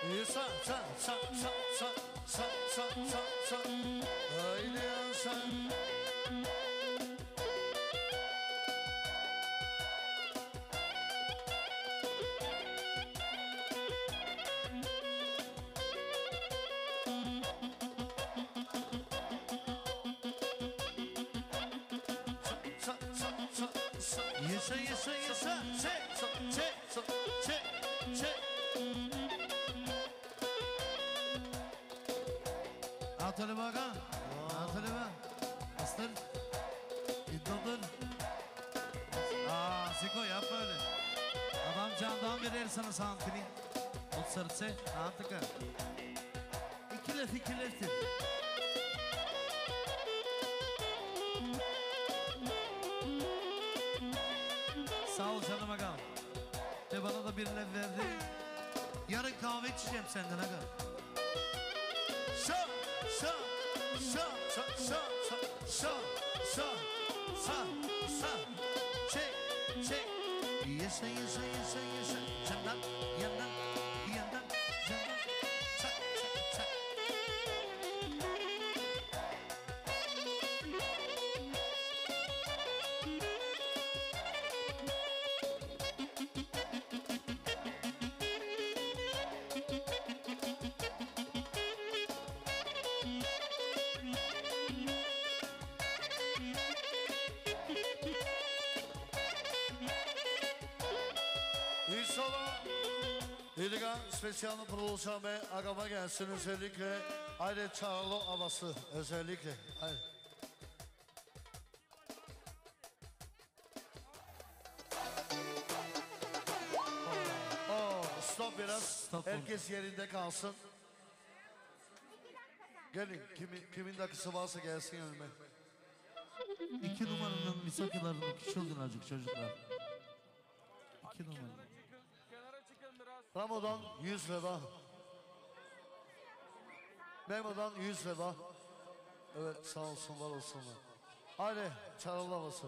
Sa sa sa sa sa sa sa sa sa haydi ya sen. Yaşa yaşa yaşa çek çek çek çek. Atölye bakan, atölye bak, astır, idoldur. Siko yap böyle. Adam candan verir sana santini. O sırtse, antıka. İkiletir. Sağ ol canım agam. Ve bana da birileri verdi. Yarın kahve içeceğim senden agam. Şa şa şa şa şa şa şa şa şa çek çek. Yaşa yaşa yaşa yaşa. Candan yandan bir yandan candan. Çak çak çak. İlga spesiyalını produsan ve agama gelsin özellikle. Haydi Çağrılı havası özellikle. Haydi. Stop biraz. Stop. Herkes yerinde kalsın. Gelin kimin dakikası varsa gelsin önüme. 2 numaranın misafirlerinin çılgınacık çocuklar. 2 numara. Kenara çıkın biraz. Ramo'dan 100 lira. Memo'dan 100 lira. Evet sağ olsun var olsunlar. Haydi Çağrılı havası.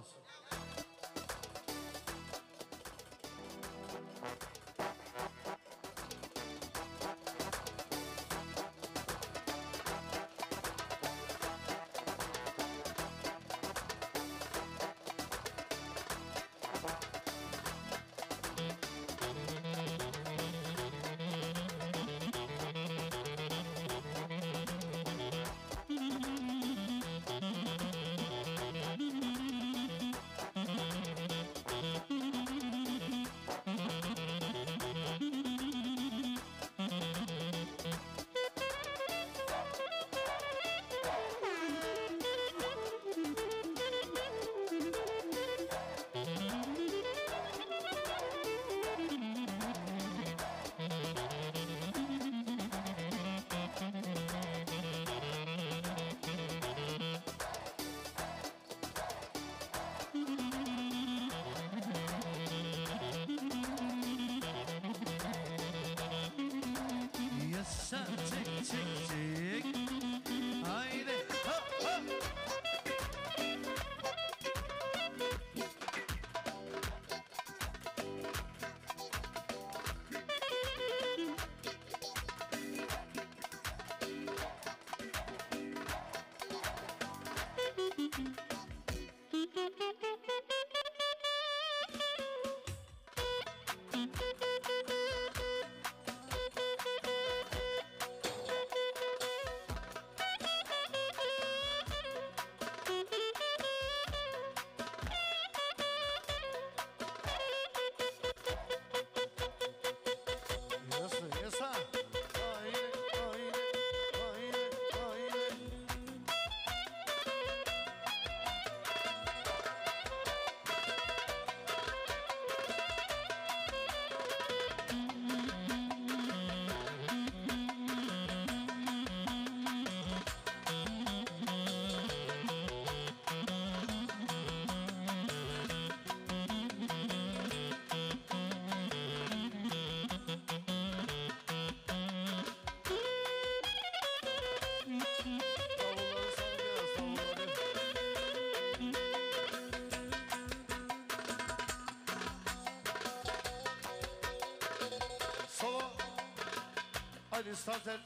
Haydi start et.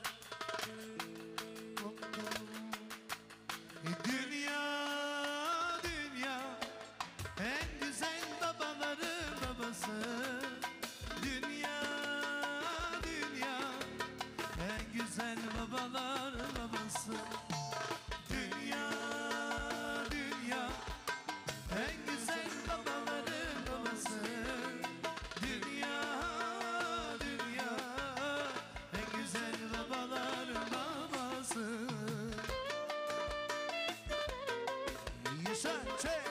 Dünya, dünya, en güzel babaların babası. Dünya, dünya, en güzel babaların babası. Dünya, dünya, en güzel babaların babası. Dünya, dünya, en güzel babaların babası. Yaşa, çek.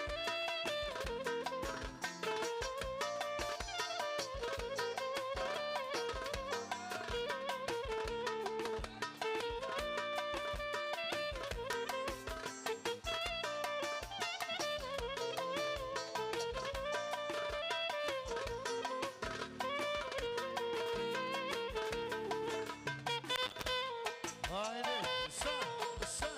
Haydi. Sağ, sağ.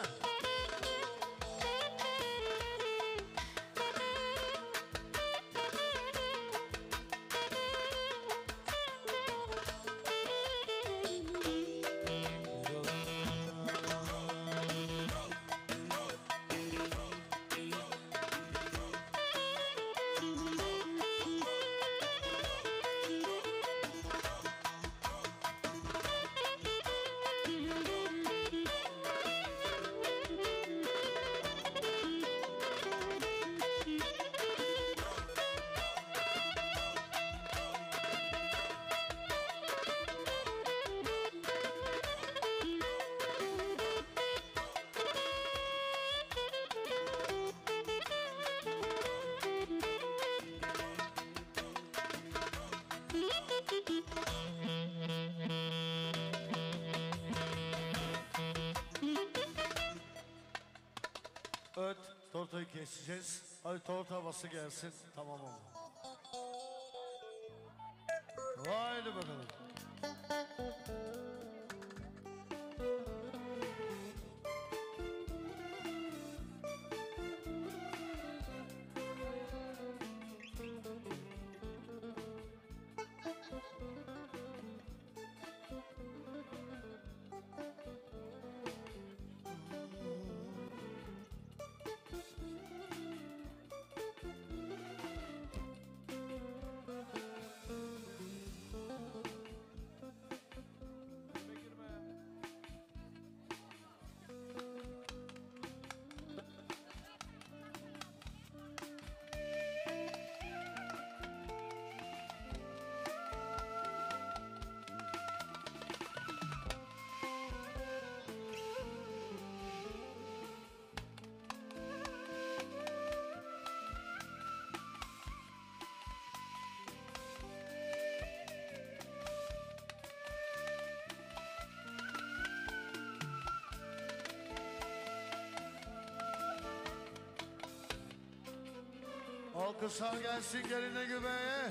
Evet, tortayı keseceğiz. Hadi torta havası gelsin. Tamam oldu. Haydi bakalım. Girme girme. Alkışlar gelsin geline güveye.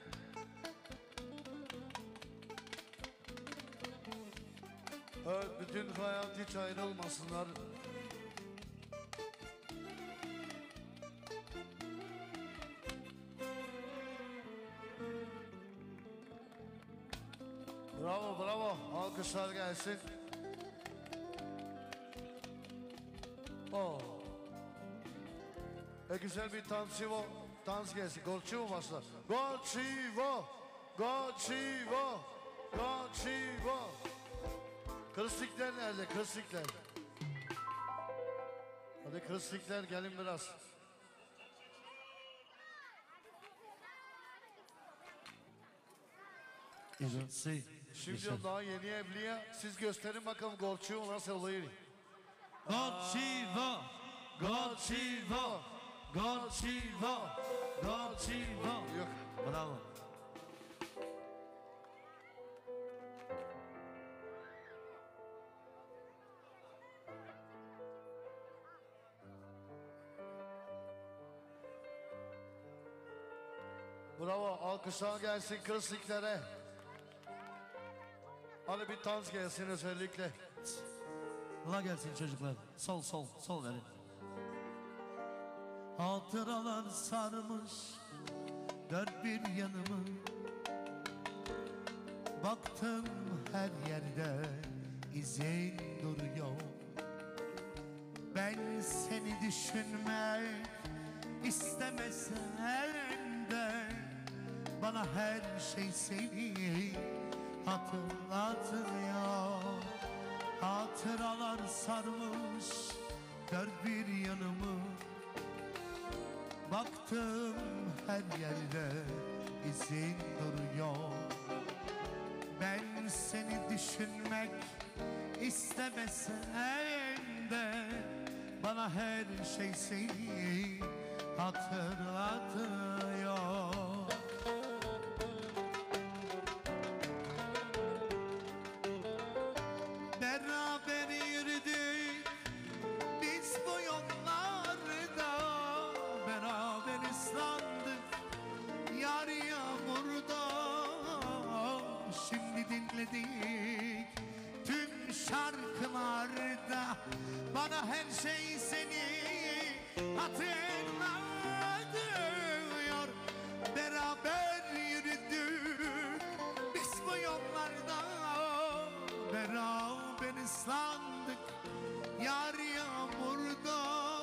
Evet, bütün hayat hiç ayrılmasınlar. Bravo, bravo. Alkışlar gelsin. Oh. Güzel bir tansivo, dans gelsin. Golçivo başlar. Golçivo, golçivo, golçivo. Kırıslıklar nerede? Kırıslıklar. Hadi kırıslıklar gelin biraz. Si. Şimdi daha yeni evliye. Siz gösterin bakalım golçivo nasıl oluyor. Golçivo, Golçivo, Golçivo, Golçivo. Yok. Bravo. Bravo. Alkışlar gelsin kırıslıklara. Hadi bir dans gelsin özellikle. Allah gelsin çocuklar. Sol sol sol verin. Hatıralar sarmış dört bir yanımı. Baktım her yerde izin duruyor. Ben seni düşünmek istemesem de bana her şey seni hatırlatıyor. Hatıralar sarmış dört bir yanımı. Baktım her yerde izin duruyor. Ben seni düşünmek istemesem de bana her şey seni hatırlatıyor. Beraber yürüdük biz bu yollarda, beraber ıslandık yar yağmurda. Şimdi dinledik tüm şarkılarda, bana her şey seni hatırlatıyor. Beraber yürüdük biz bu yollarda, beraber ıslandık yar yağmurda.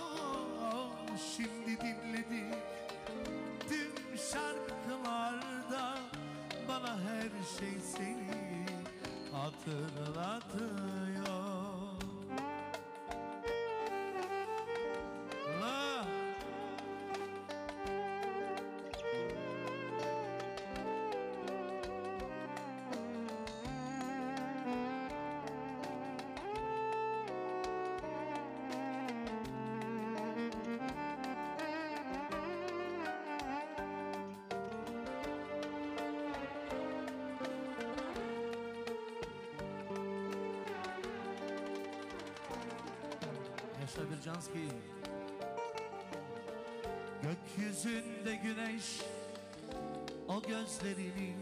Şimdi dinledik tüm şarkılarda, bana her şey seni hatırlatıyor. Allah! Yaşa Bircanski. Gökyüzünde güneş o gözlerini,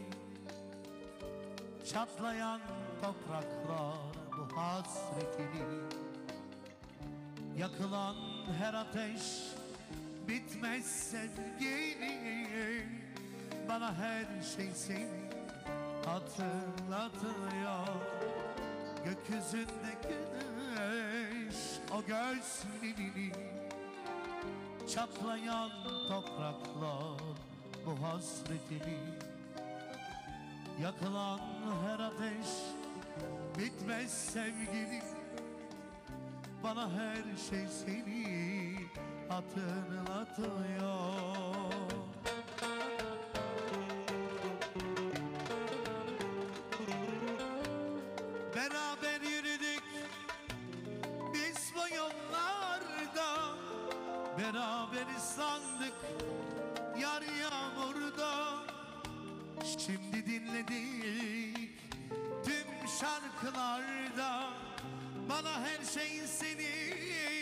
çatlayan topraklar bu hasretini. Yakılan her ateş bitmez sevgini, bana her şey seni hatırlatıyor. Gökyüzünde güneş o gözlerini, çatlayan topraklar bu hasretini. Yakılan her ateş bitmez sevgili, bana her şey seni hatırlatıyor. Beraber yürüdük biz bu yollarda, beraber ıslandık yar yağmurda. Şimdi dinledik tüm şarkılarda, bana her şey seni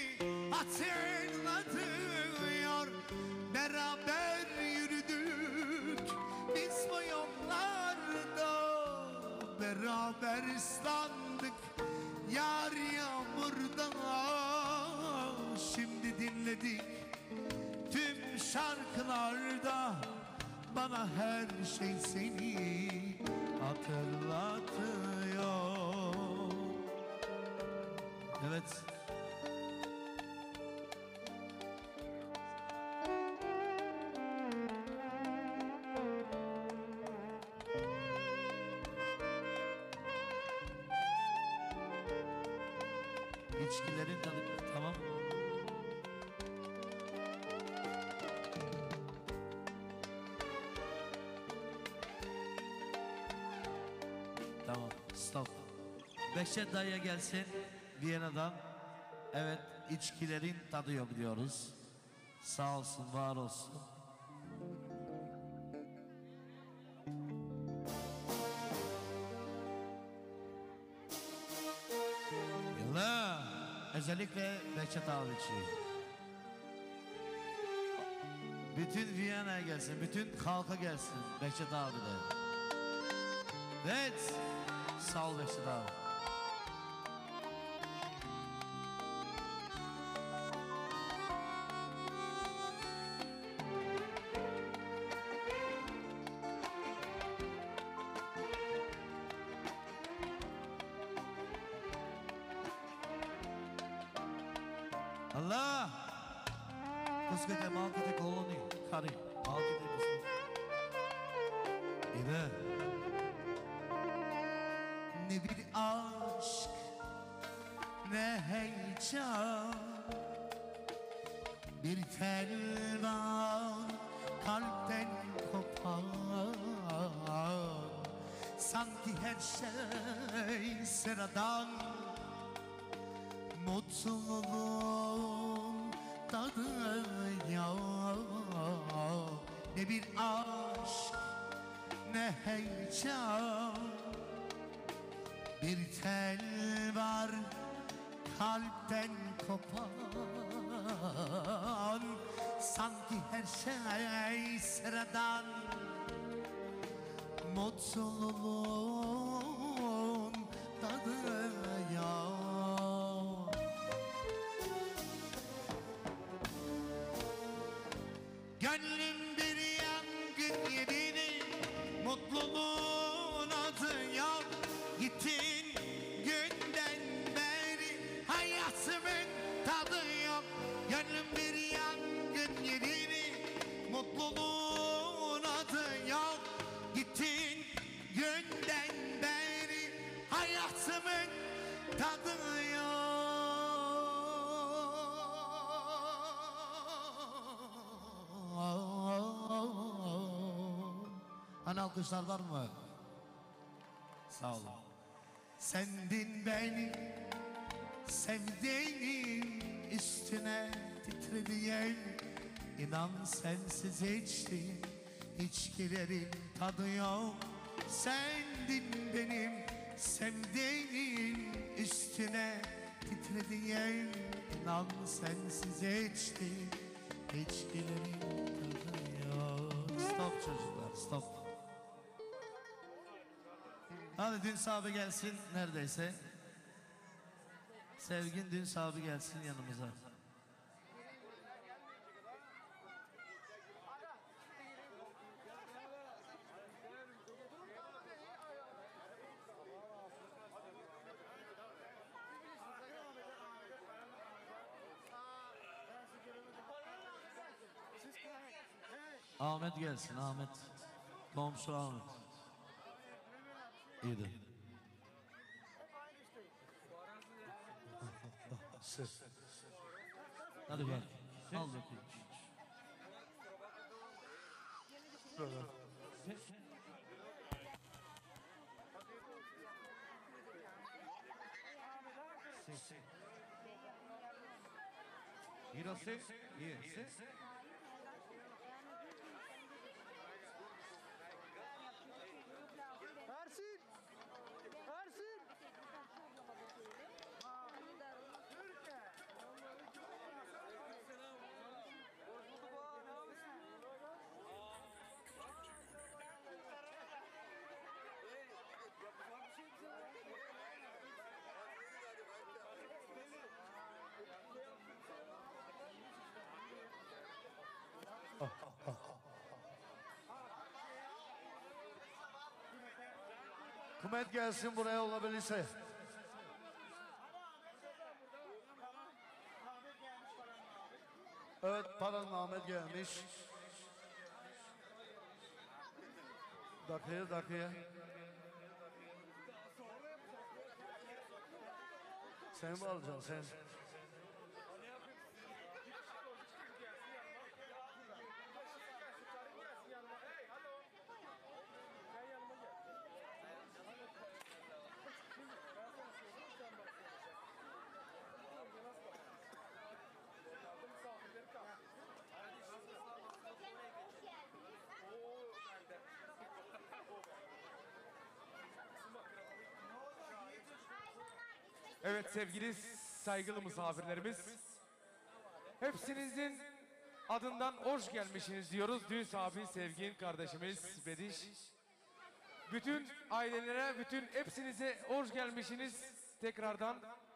hatırlatıyor. Beraber yürüdük biz bu yollarda, beraber ıslandık yar yağmurda. Şimdi dinledik tüm şarkılarda, bana her şey seni hatırlatıyor. Evet. İçkilerin tadı tamam. Tamam, stop. Behçet dayıya gelsin Viyana'dan. Evet, içkilerin tadıyor biliyoruz. Sağ olsun, var olsun. Yılla, özellikle Behçet abi için. Bütün Viyana'ya gelsin, bütün halka gelsin Behçet abi de. Evet, sağ ol Behçet abi. Allah! Kuskete malkete koloni. Kari. Malkete kuskete. İbe. Ne bir aşk, ne heyecan, bir tel var kalpten kopan. Sanki her şey sıradan, mutluluğun tadı yok. Ne bir aşk, ne heyecan, bir tel var kalpten kopan. Sanki her şey sıradan, mutluluğun tadı yok. Gönlüm bir yangın yedini, mutluluğun adı yok. Gittin günden beri hayatımın tadı yok. Gönlüm bir yangın yedini, mutluluğun adı yok. Gittin günden beri hayatımın tadı yok. Hani alkışlar var mı? Sağ olun. Sendin beni sevdiğin üstüne titrediyen. İnan sensiz içtiğim içkilerin tadı yok. Sendin benim sevdiğim üstüne titrediyen. İnan sensiz içtiğim içkilerin tadı yok. Stop çocuklar, stop. Hadi dün sahibi gelsin neredeyse. Sevgin dün sahibi gelsin yanımıza. Ahmet gelsin, Ahmet. Komşu Ahmet. İyiydi. Hadi bak. Al bakayım. Hirose, yes. Ersin! Ersin! Kımet gelsin buraya olabilirse. Evet, Paran Ahmet gelmiş. Dakikaya. Sen mi alacaksın sen? Evet sevgili saygılı misafirlerimiz. Hepsinizin adından hoş gelmişsiniz diyoruz. Dün sahibi sevgili kardeşimiz Bediş. Bütün ailelere, bütün hepsinize hoş gelmişsiniz tekrardan.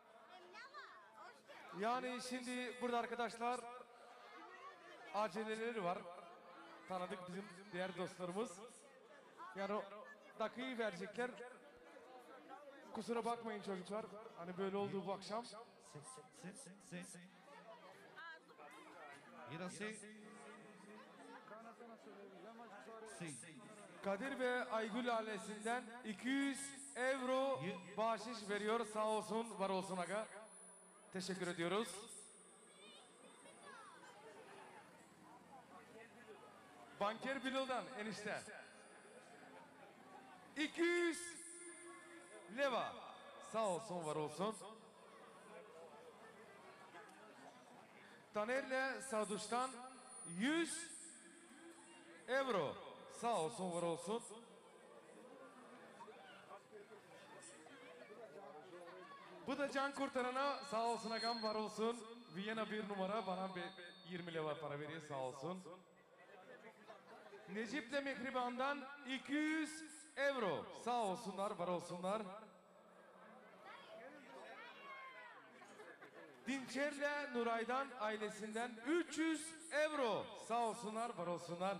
Yani şimdi burada arkadaşlar aceleleri var. Tanıdık bizim diğer dostlarımız. Yani o dakikayı verecekler. Kusura bakmayın çocuklar. Hani böyle oldu bu akşam. Girasi. Si. Kadir ve Aygül ailesinden 200 euro bahşiş veriyor. Sağ olsun, var olsun aga. Teşekkür ediyoruz. Banker Bilal'dan enişte. 200 leva. Sağ olsun, var olsun. Taner'le Saduş'tan 100 euro. Sağ olsun, var olsun. Bu da can kurtarana sağ olsun agam, var olsun. Viyana 1 numara bana bir 20 lira para veriyor, sağ olsun. Necip'le Mehriban'dan 200 euro. Sağ olsunlar, var olsunlar. Dinçer'le Nuray'dan ailesinden 300 euro. Sağ olsunlar, var olsunlar.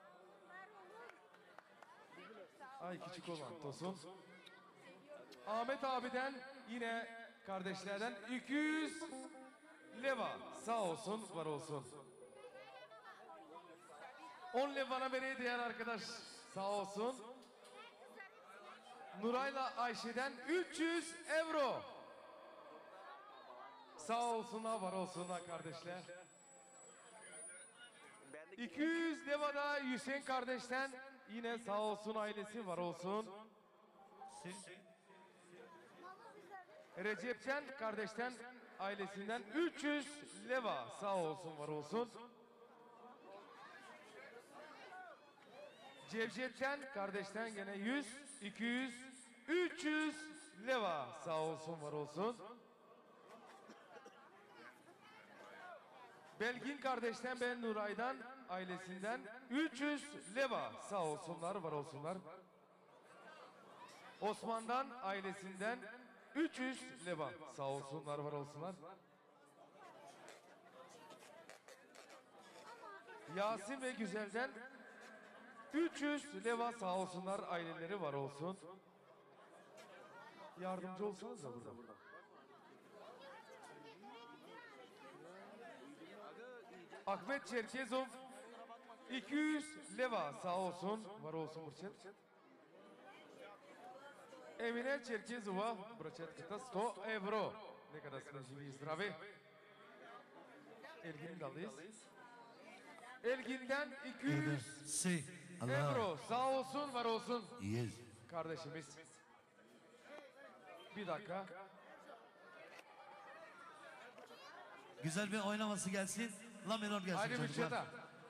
Ay küçük olan Tosun. Ahmet abiden yine kardeşlerden 200 leva. Sağ olsun, var olsun. 10 levana veriyor diğer arkadaş. Sağ olsun. Nuray'la Ayşe'den 300 euro. Sağ olsunlar, var olsunlar kardeşler. 200 leva da Hüseyin kardeşten yine sağ olsun, ailesi var olsun. Recep'ten kardeşten ailesinden 300 leva sağ olsun, var olsun. Cevcet'ten kardeşten gene 100, 200, 300 leva sağ olsun, var olsun. Belgin kardeşten ben Nuray'dan ailesinden 300 leva sağ olsunlar, var olsunlar. Osman'dan ailesinden 300 leva sağ olsunlar, var olsunlar. Yasin ve Güzel'den 300 leva sağ olsunlar, aileleri var olsun. Yardımcı olsanız da burada. Ahmet Çerkezov 200 leva sağ olsun, var olsun Burçet. Emine Çerkezova Burçet kıta 100 euro. Ne kadar sınırcıyı zdravi. Elgin'in dalıyız. Elgin'den 200 Si. Allah. euro sağ olsun, var olsun Yes. kardeşimiz. Bir dakika. Güzel bir oynaması gelsin. La minor gelsin Haydi çocuklar. Burçet'a.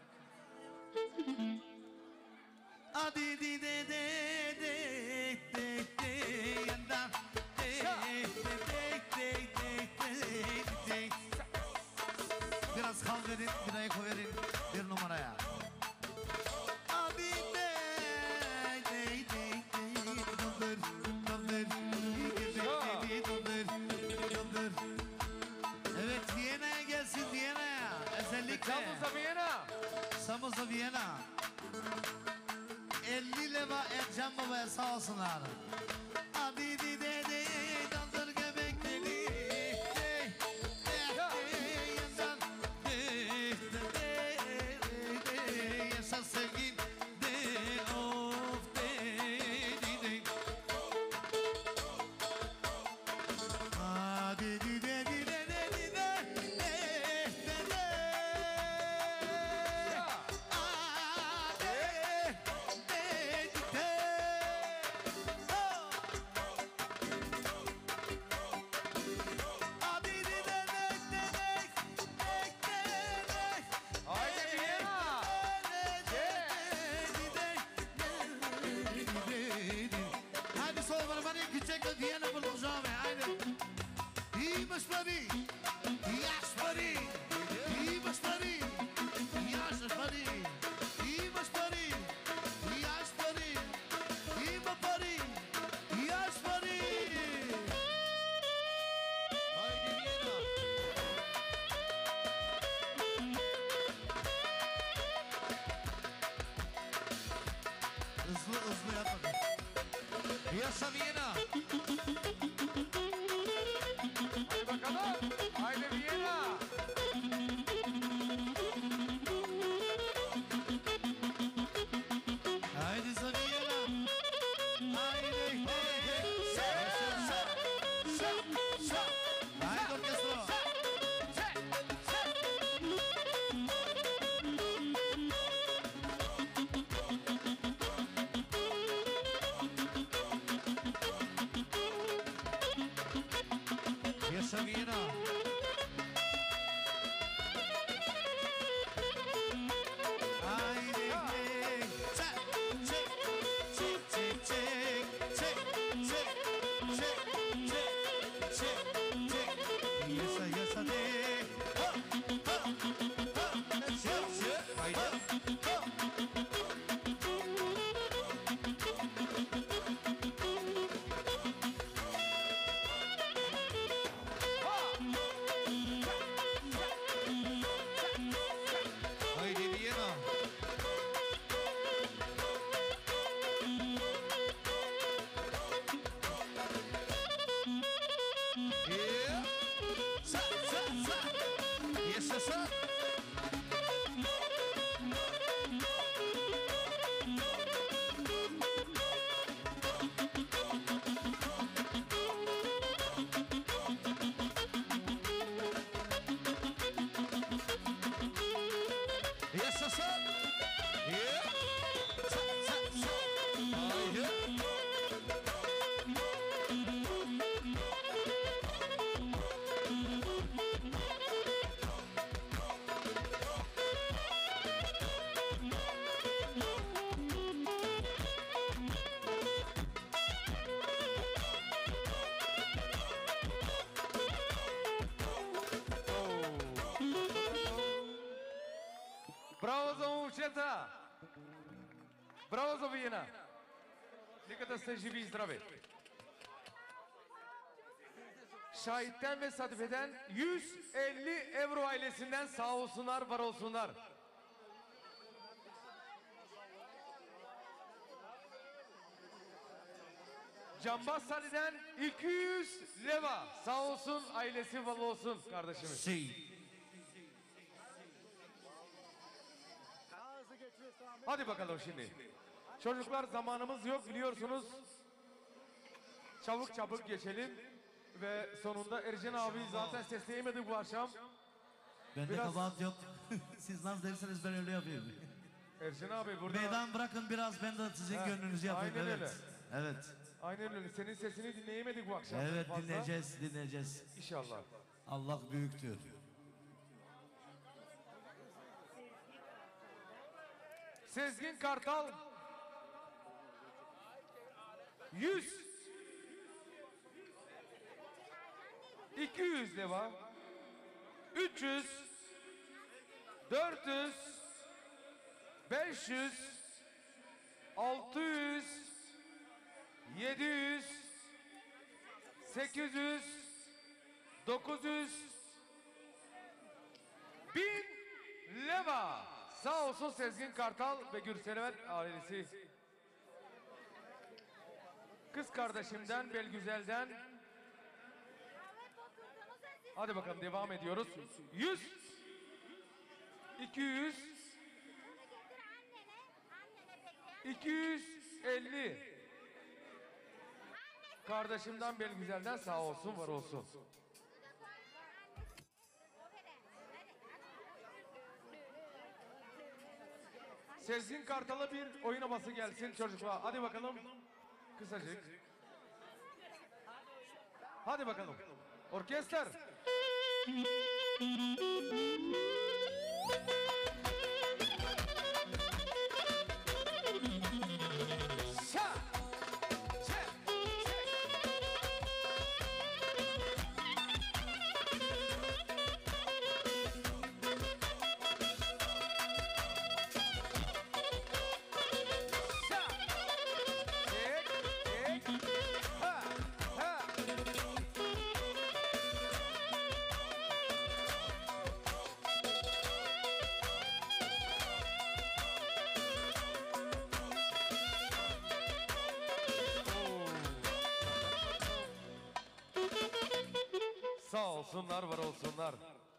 Adi di de de de de de yandan de de de de de. Biraz kal verin, bir ayık verin bir numaraya. Adi de de de de dondur dondur dondur dondur. Evet, Viyana'ya gelsin, Viyana'ya özellikle. Yalnız Viyana. Samuz'da Viyana. 50 leva Ercan Baba'ya sağ olsunlar. Adi di de de dondur göbekleri. Yandan yaşa sevgin de of de. Adi di de di de de de. Haydi Viyana. Hadi sol bana bana küçük de Viyana bulacağım haydi. İyi başları, yaşları, iyi başları, yaşları, iyi başları, yaşları, iyi başları, yaşları. Haydi Viyana. Hızlı yap bakalım. Yaşa Viyana. Hadi bakalım. Haydi Viyana. Viyana. Haydi. Çek, çek, çek, çek, çek, çek, çek, çek, çek, çek, çek. Yasa, yasa de. Ha, ha, ha. Çek, çek. Haydi. Ha. Haydi Viyana. Yeah. Sa, sa, sa. Yes, sir, sir. Yes, sir, sir. Yeah. Sa, sa, sa. Haydi. Браво за момчета! Браво за Виена! Нека да сте живи и здрави! Şahitten ve Sadife'den 150 euro ailesinden sağ olsunlar, var olsunlar. Cambaz Salih'den 200 leva. Sağ olsun, ailesi var olsun kardeşimiz. Si. Daha hızlı geçmesi Ahmet. Hadi bakalım şimdi. Çocuklar zamanımız yok biliyorsunuz. Çabuk çabuk geçelim. Ve sonunda Ercan abi zaten sesleyemedik bu akşam. Bende Biraz- kabahat yok. Siz nasıl derseniz ben öyle yapayım. Ercan abi burada... Meydan bırakın biraz ben de sizin He, gönlünüzü yapayım. aynen Evet. öyle. Evet. Aynen öyle. Senin sesini dinleyemedik bu akşam. Evet fazla. dinleyeceğiz. İnşallah. Allah büyüktür. Sezgin Kartal 100 200 leva 300 400 500 600 700 800 900 1000 leva. Sağ olsun Sezgin Kartal ve Gürsever ailesi. Kız kardeşimden, Belgüzel'den. Hadi bakalım devam ediyoruz. 100 200 250 kardeşimden Belgüzel'den sağ olsun, var olsun. Sezgin Kartal'a bir oyun havası gelsin çocuklar. Hadi bakalım. Kısacık. Hadi bakalım. Orkestler. Şa! Çe! Çe! Şa! Çek! Çek! Ha! Ha! Sağ olsunlar, var olsunlar.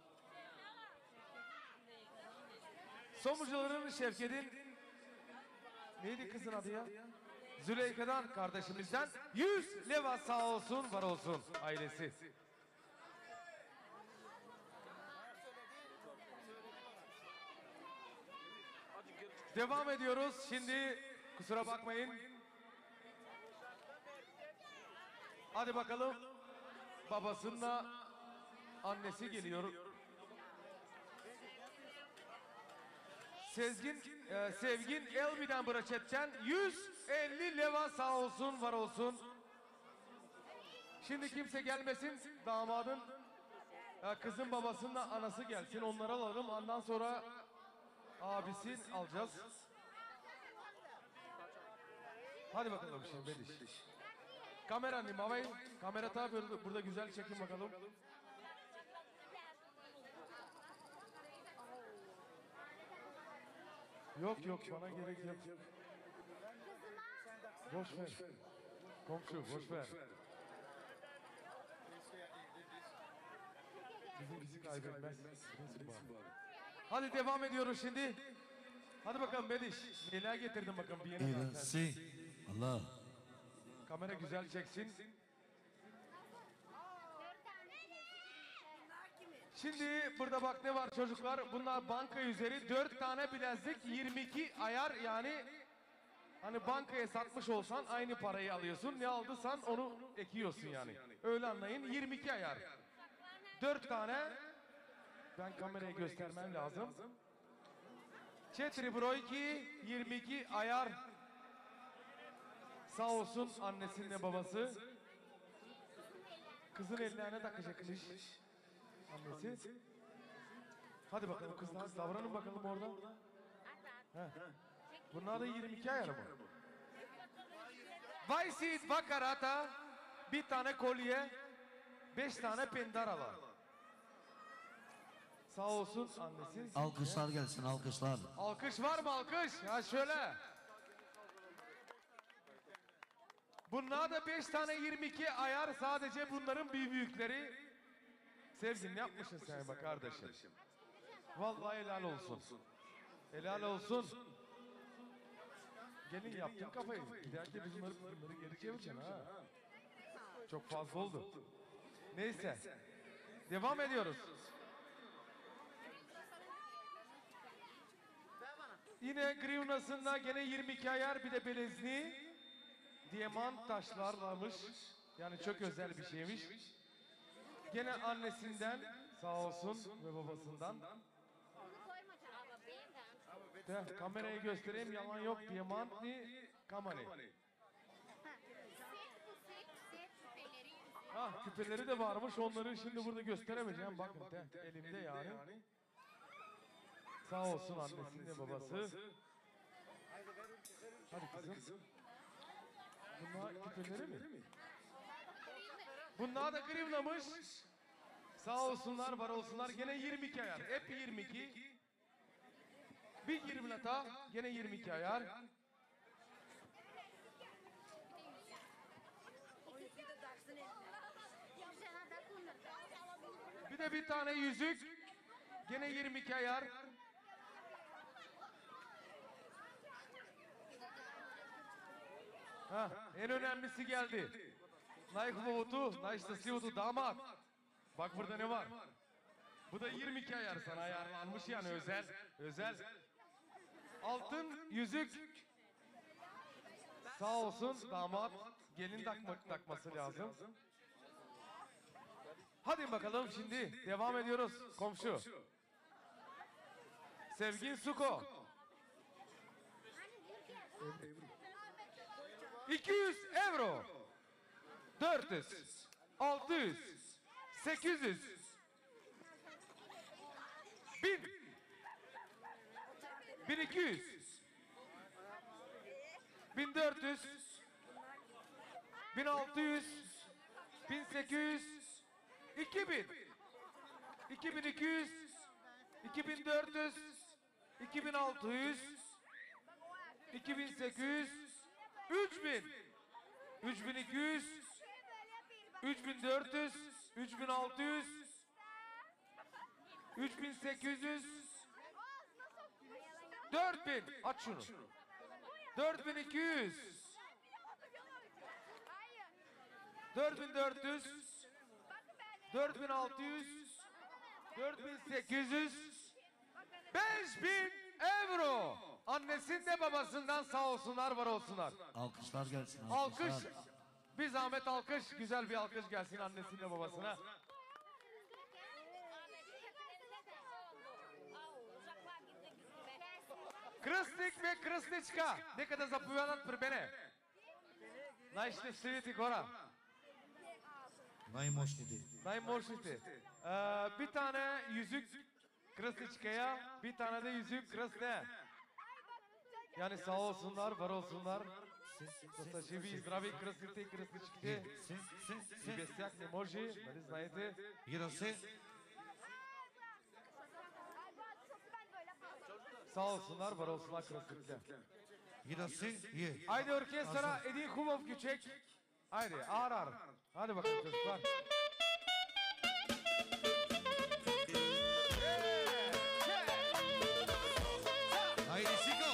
Somucuların Şevket'in neydi kızın adı ya? Züleykha'dan kardeşimizden 100 leva sağ olsun, var olsun ailesi. Devam ediyoruz. Şimdi kusura bakmayın. Hadi bakalım. Babasıyla annesi geliyor. Sevgin Elbi'den Braçet'ten 150 leva sağ olsun var olsun. Şimdi kimse gelmesin, damadın kızın babasının anası gelsin, onları alalım, ondan sonra abisi alacağız. Hadi bakalım şimdi Bediş. Kamera ne mavay? Kamera tabi burada güzel çekin bakalım. Yok yok bana gerek yok. Boş ver. Komşu boş ver. Bizimkisi kaybetmez. Hadi devam ediyoruz şimdi. Hadi bakalım Bediş. Neler getirdin bakalım bir yeni zaten. Si. Allah. Kamera güzel çeksin. Şimdi burada bak ne var çocuklar. Bunlar banka üzeri 4 tane bilezik 22 ayar yani hani bankaya satmış olsan aynı parayı alıyorsun. Ne aldıysan onu ekiyorsun yani. Öyle anlayın 22 ayar. 4 tane ben kameraya göstermem lazım. Çetri Broyki 22 ayar. Sağ olsun annesinle babası. Kızın ellerine takacakmış. Annesi. Hadi bakalım kızlar davranın bakalım orada. Heh. Bunlar da 22 ayar mı? Vaysit vakarata bir tane kolye 5 tane pendaralar. Sağ olsun annesi. Alkışlar gelsin alkışlar. Alkış var mı alkış? Ya şöyle. Bunlar da 5 tane 22 ayar sadece bunların büyükleri. Sevgin ne yapmışsın sen bak kardeşim. Vallahi helal olsun. Helal olsun. Gelin yaptın kafayı. Giderken biz bunları geri çevireceksin ha. Çok fazla oldu. Neyse. Devam ediyoruz. Yine grivnasında gene 22 ayar bir de belezli. Diyamant taşlarlamış. Yani çok özel bir şeymiş. Gene annesinden sağ olsun ve babasından. De, kamerayı göstereyim yalan yok. Diyamantli kamani. Ah küpeleri de varmış onları şimdi burada gösteremeyeceğim. Bakın de, elimde yani. Sağ olsun annesiyle babası. Hadi kızım. Bunlar küpeleri mi? Bunlar da grivnamış. Sağ olsunlar, var olsunlar. Gene 22 ayar. Hep 22. Bir 20 lata. Gene 22 ayar. Bir de bir tane yüzük. Gene 22 ayar. Ha, en önemlisi geldi. Naykhuvutu, Naystasiyutu damat. Bak burada ne var? Bu da 22 ayar sana ayarlanmış yani özel. Özel. Altın yüzük. Sağ olsun damat. Gelin takması lazım. Hadi bakalım şimdi devam ediyoruz komşu. Sevgin Suko. 200 euro. 400. 600. 800. 1000. 1200. 1400. 1600. 1800. 2000. 2200. 2400. 2600. 2800. 3000. 3200. 3400. 3600. 3800. 4000. Aç şunu. 4200. 4400. 4600. 4800. 5000 euro. Annesinden babasından sağ olsunlar var olsunlar. Alkışlar gelsin Alkış. alkışlar. Bir zahmet alkış. Güzel bir alkış gelsin annesiyle babasına. Krstnik ve krstnička. Neka da zapovedat pri mene. Najšťastливите хора. Най-мощните. Най-мощните. Bir tane yüzük krstničkaya, bir tane de yüzük krstne. Yani sağ olsunlar, var olsunlar. Да са живи и здрави кръстните и кръстничките. И без тях не може, нали знаете. Гира се. Sağ olsunlar, var olsunlar krъстните. Гира се. Е. Haydi orkestra един хубав küçük. Haydi ağır ağır. Hadi bakalım çocuklar. Хайде, Сико.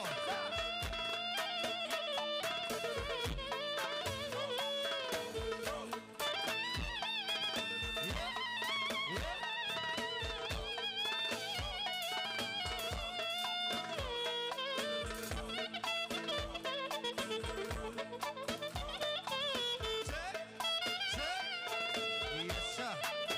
Яша.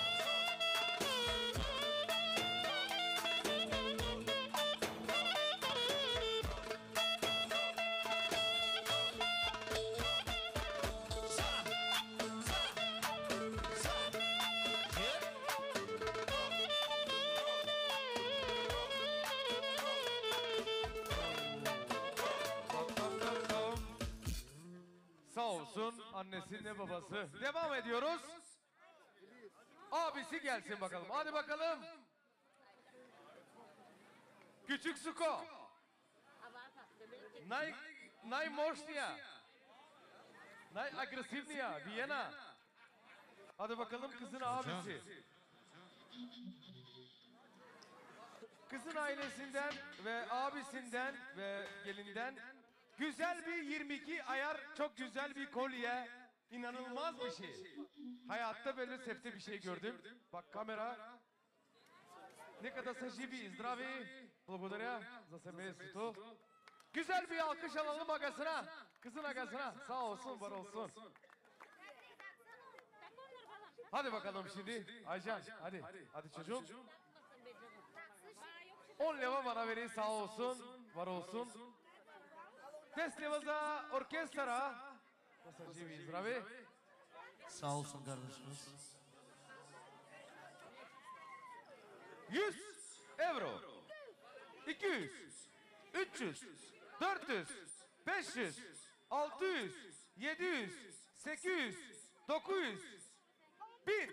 Sağ olsun annesi ne babası. Devam ediyoruz. Abisi gelsin bakalım. Hadi bakalım. Küçük Suko. Najmoćnija. Najagresivnija. Viyana. Hadi bakalım kızın abisi. Kızın ailesinden ve abisinden ve gelinden güzel bir 22 ayar, çok güzel bir kolye. İnanılmaz bir şey. Hayatta böyle sefte bir şey gördüm. Bak kamera. Neka да са живи и здрави. Благодаря за семейството. Güzel bir alkış alalım agasına. Kızın agasına. Sağ olsun, var olsun. Hadi bakalım şimdi. Aycan, hadi. Hadi çocuğum. 10 leva bana verin, sağ olsun, var olsun. 10 leva za orkestra. Da са живи и здрави. Sağ olsun kardeşimiz. 100 euro. 200, 300, 400, 500, 600, 700, 800, 900, 1000,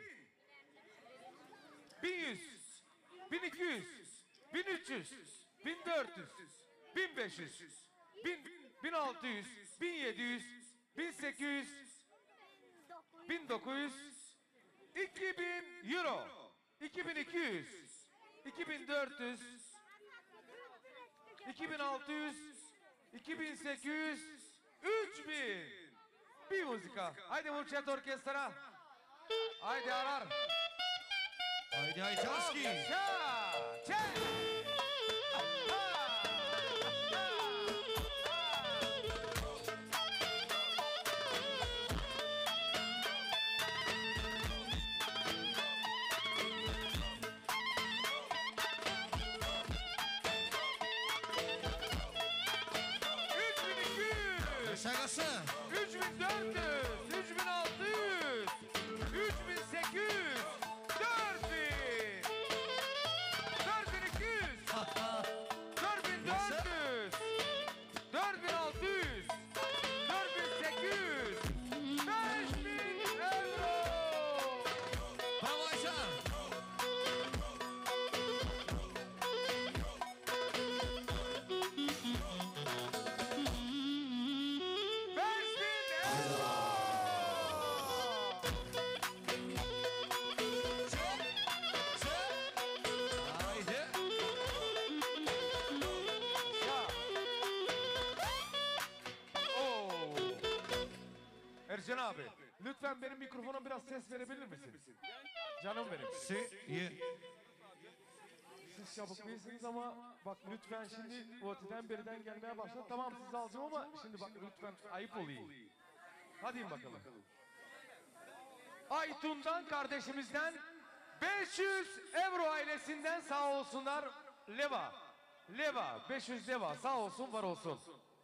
1100, 1200, 1300, 1400, 1500, 1600, 1700, 1800, 1900, 2000 euro, 2200, 2400, 2600, 2800, 3000. Bir muzika. Haydi Mulçet Orkestra. Haydi arar. Haydi Ayçarski. Çak. Çak. Şakası. 3400, 3600, 3800, 4000, 4200, 4400, 4600, 4800, 5000 euro. Bravo Ayşe. Haydi. Ercan abi, lütfen benim mikrofona biraz ses verebilir misin? Canım benim. Ye. Siz çabuk değilsiniz ama bak lütfen şimdi bu öteden beriden gelmeye başladı. Tamam sizi alacağım ama şimdi bak lütfen ayıp oluyor. Hadi bakalım. Aytun'dan kardeşimizden 500 euro ailesinden sağ olsunlar. Leva. leva, 500 leva. Sağ olsun, var olsun.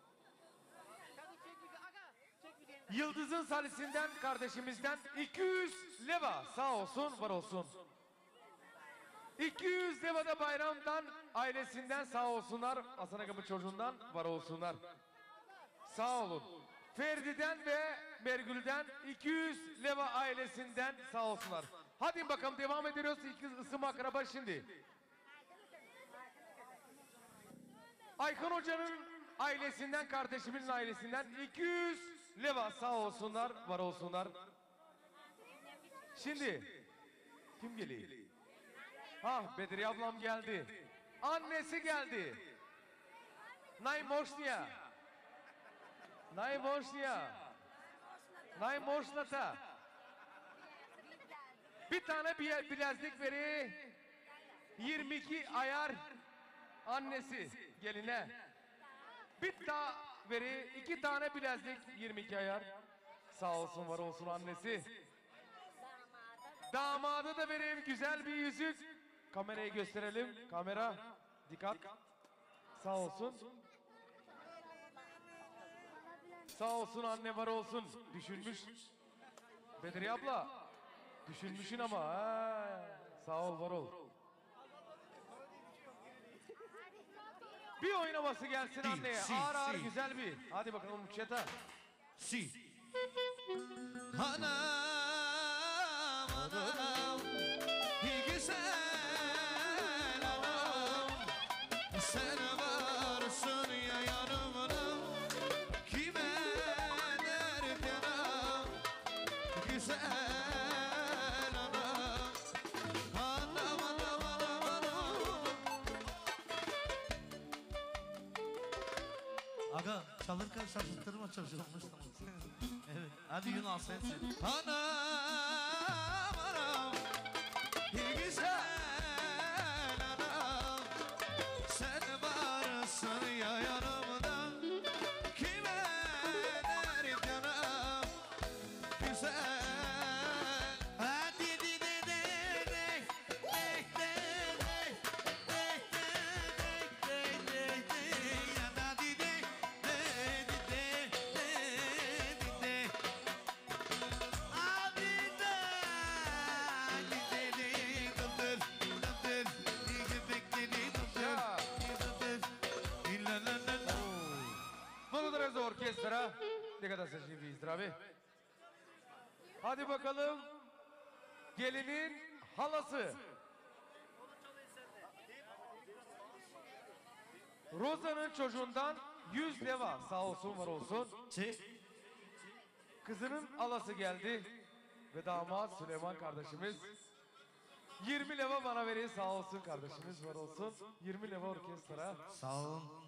Yıldız'ın salisinden kardeşimizden 200 leva. Sağ olsun, var olsun. 200 leva da Bayram'dan ailesinden sağ olsunlar. Hasan Agam'ın çocuğundan var olsunlar. Sağ olun. Ferdi'den ve Mergül'den 200 leva ailesinden sağ olsunlar. Hadi bakalım devam ediyoruz. İki ısım akraba şimdi. Aykan Hoca'nın ailesinden, kardeşimin ailesinden 200 leva sağ olsunlar, var olsunlar. Şimdi kim geliyor? Ah, Bedriye ablam geldi. Annesi geldi. Najmoćnija. Najmoćnija. Najmoćnata. Bir tane bilezik veri. 22 ayar annesi geline. Bir daha veri. 2 tane bilezik 22 ayar. Sağ olsun, var olsun annesi. Damadı da vereyim güzel bir yüzük. Kamerayı gösterelim. Kamera. Dikkat. Sağ olsun. Sağ olsun anne, var olsun. Düşünmüş. Bedriye abla. Düşünmüşsün ama. Ha. Sağ ol, var ol. Bir oynaması gelsin anneye. Ağır ağır güzel bir. Hadi bakalım çeta. Si. Anam, anam, güzel anam, sen varsın ya yanımda, kime derdim, güzel anam, anam, anam, anam, anam. Aga çalırken şaşırttırma çocuğum. Evet. Hadi Yunan sensin. Anam, anam, güzel anam, sen varsın ya yanımda, kime derdim anam, güzel. Hadi de de de de de Благодаря за оркестъра. Нека да са живи и здрави. Hadi bakalım. Gelinin halası. Roza'nın çocuğundan 100 leva. Sağ olsun, var olsun. Kızının halası geldi. Ve damat Süleyman kardeşimiz. 20 leva bana veriyor. Sağ olsun kardeşimiz, var olsun. 20 leva orkestra. Sağ olun.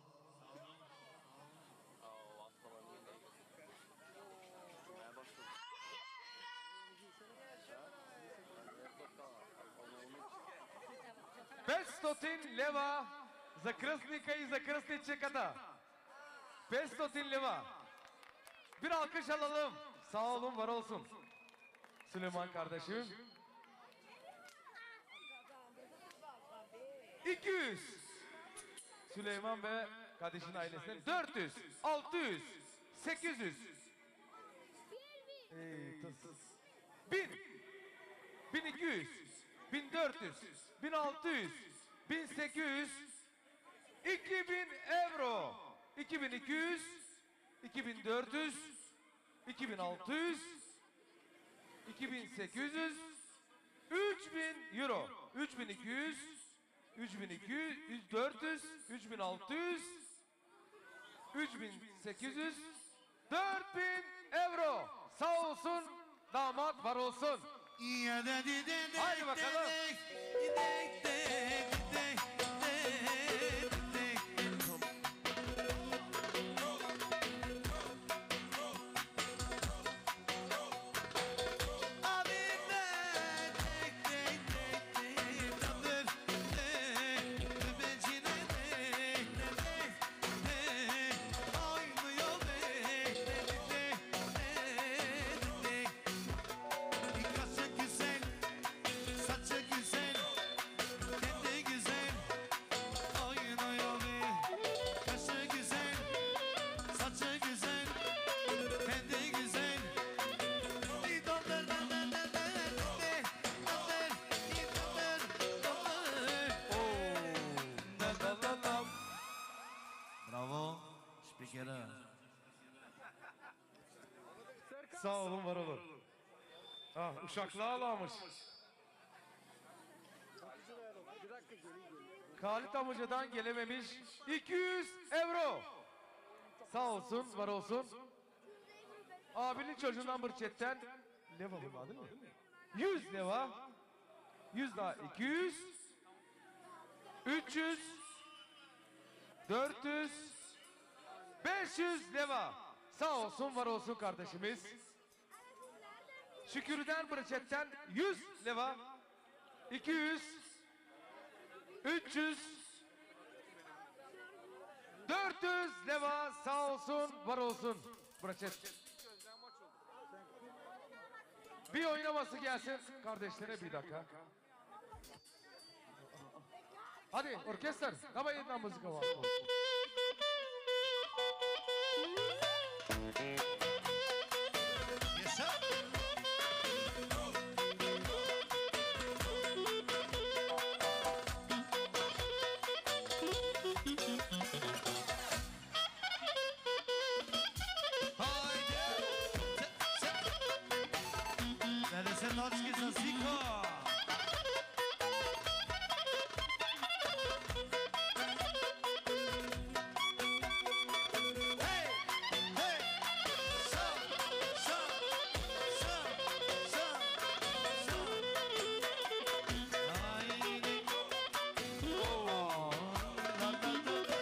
Stotin leva za krstnika i za krstničekata. 500 leva. Bir alkış alalım. Sağ olun, var olsun. Süleyman kardeşim. 200. Süleyman ve kardeşinin ailesine 400, 600, 800. 1000, 1200, 1400, 1600, 1800, 2000 euro, 2200, 2400, 2600, 2800, 3000 euro, 3200, 3200, 400, 3600, 3800, 4000 euro. Sağ olsun, damat var olsun. Haydi bakalım. Sağ olun, var olun. Ah, uşaklığa ağlamış. Bir dakika geleyim. Halit amcadan gelememiş 200 euro. Sağ olsun, var olsun. Abinin çocuğundan Bırçet'ten leva bunun adı mı? 100 leva. 100 daha 200. 300. 400. 500 leva. Sağ olsun, var olsun kardeşimiz. Şükür'den Bırçet'ten 100 leva. 200. 300. 400 leva, sağ olsun, var olsun. Bırçet. Bir oynaması gelsin kardeşlere, bir dakika. Hadi orkestra, давай jedna muzika var. Yaşa. Haydi. Neresi noçki zasiko. Hey, hey. Şa, şa, şa, şa, şa. Haydi. Oh. La, la, la, la.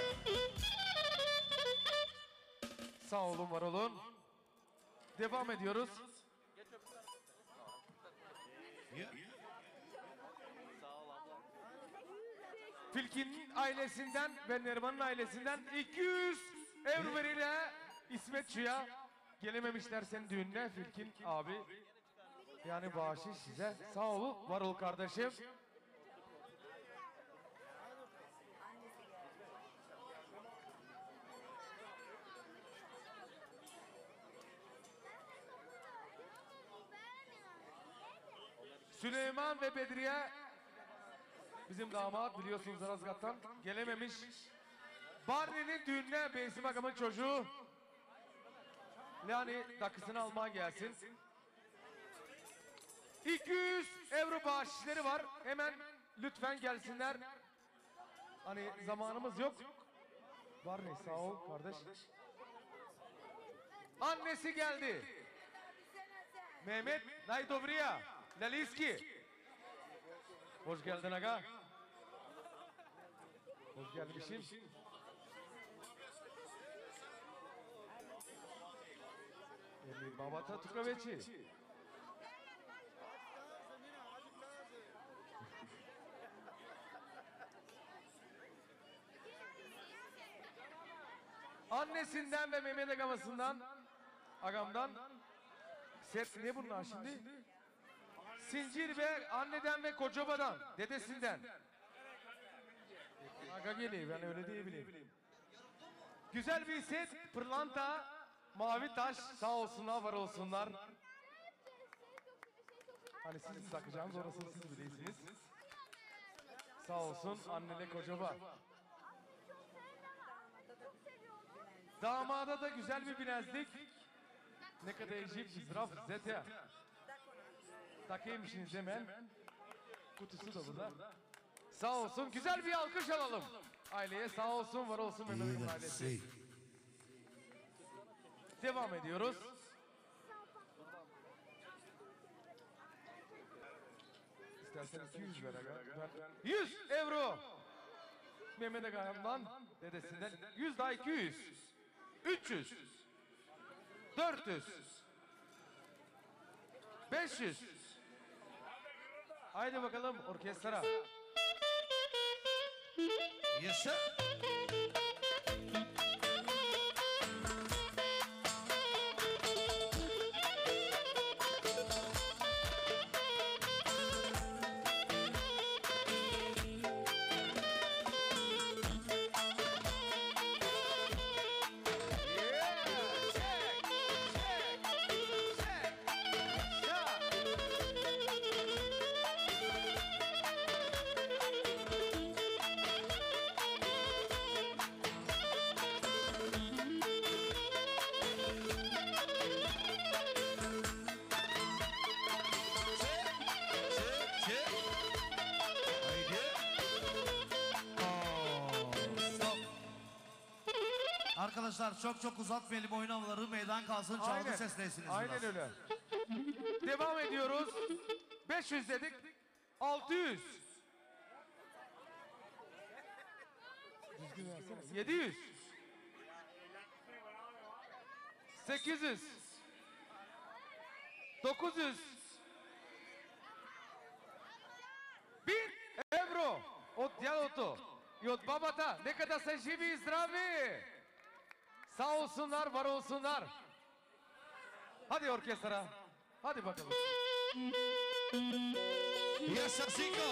Sağ olun, var olun. Devam ediyoruz. Filkin'in ailesinden ve Neriman'ın ailesinden 200 euro veriyle İsmet Çuya. Gelememişler senin düğününe Filkin abi. Yani bağışı size. Sağ ol, var ol kardeşim. Süleyman ve Bedriye, bizim damat biliyorsunuz Razgat'tan, gelememiş. Barney'nin düğününe Beysim Agam'ın çocuğu yani dakısını almaya gelsin. 200 euro bağışları var. Hemen lütfen gelsinler. Hani zamanımız yok. Barney sağ ol kardeş. Annesi geldi. Mehmet Naydovriya Laliski. Hoş geldin aga. Hoş gelmişsin. Babata Tukaveçi. Annesinden ve Mehmet agamdan set ne bunlar şimdi? Sincir ve anneden ve kocabadan, dedesinden. Aga geliyor, ben öyle diyebilirim. Güzel bir set, pırlanta, mavi taş, sağ olsunlar, var olsunlar. Hani siz takacağınız orasını siz bilirsiniz. Sağ olsun annene kocaba. Damada da güzel bir bilezlik. Ne kadar ejip, zraf, zete. Takıymışsınız hemen. Kutusu da burada. Sağ olsun. Güzel bir alkış alalım. Aileye sağ olsun, var olsun Mehmet'in ailesi. Devam ediyoruz. İstersen 200 ver aga. 100 euro. Mehmet Aga'dan, dedesinden. 100 daha 200. 300. 400. 500. Haydi bakalım orkestra. Yaşa. Arkadaşlar çok uzatmayalım oyun havaları meydan kalsın çalgı sesleysiniz Aynen biraz. öyle. Devam ediyoruz. 500 dedik. 600. 700. 800. 900. 1000 euro od dялото и от бабата. Нека да са живи и здрави. Sağ olsunlar, var olsunlar. Hadi orkestra. Hadi bakalım. Yaşa Siko.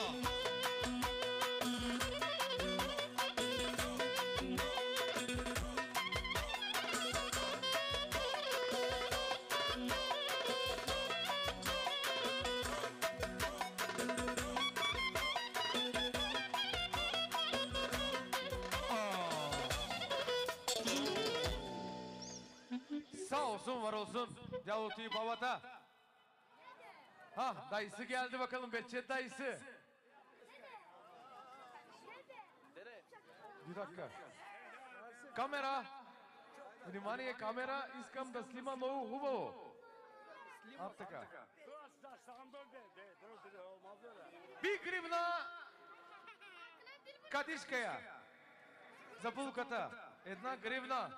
Sağ olsun, var olsun. Yavutu'yu babata. Ha, dayısı geldi bakalım, Behçet dayısı. Bir dakika. Kamera. Внимание, камера, искам да снимам много хубаво. Така. Bir гривна Катишкая. За булката. 1 гривна.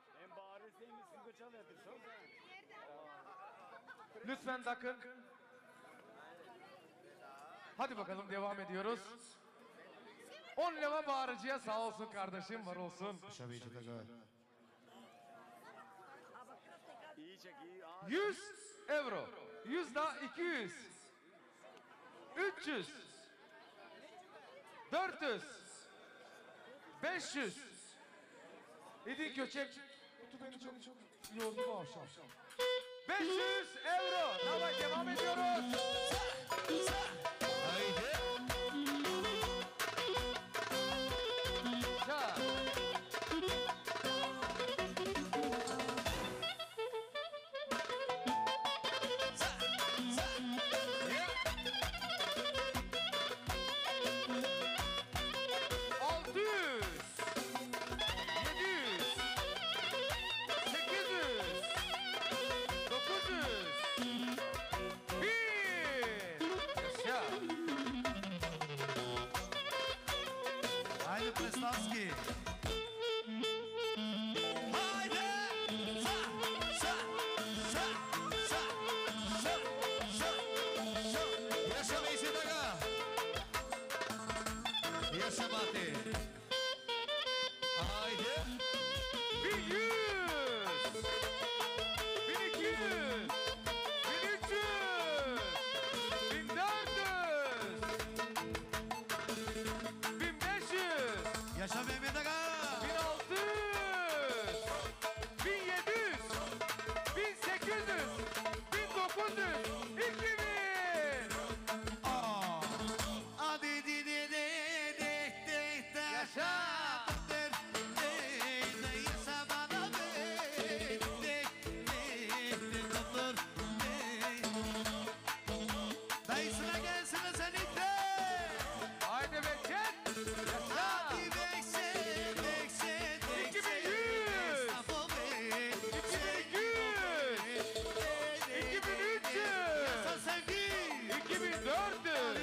Lütfen bakın. Hadi bakalım devam ediyoruz. 10 lira bağırıcıya sağ olsun kardeşim, var olsun. 100 euro. 100 da 200. 300. 400. 500. Edin Köçek. Kutu beni çok yordu bu akşam. 500 euro. Tamam, devam ediyoruz. Haydi. Ya. Haydi Preslaski. Haydi. Sa, sa, sa, sa, sa, sa, sa. Yaşa Behçet Aga. Yaşa Mati. Haydi. 1100, 1200, 1300, 1400, 1500, Yaşa Mehmet Aga. 1600, 1700, 1800, 1900, 2000. Hadi di di di di di di. Yaşa. Yaşa bana be. Di di di doktor. Dayısına gelsene sen itte. Haydi Behçet. Yaşa. Hadi Behçet, Behçet, Behçet. 2100. Safo be. 2200, 2300, Yaşa sevgi. 2400,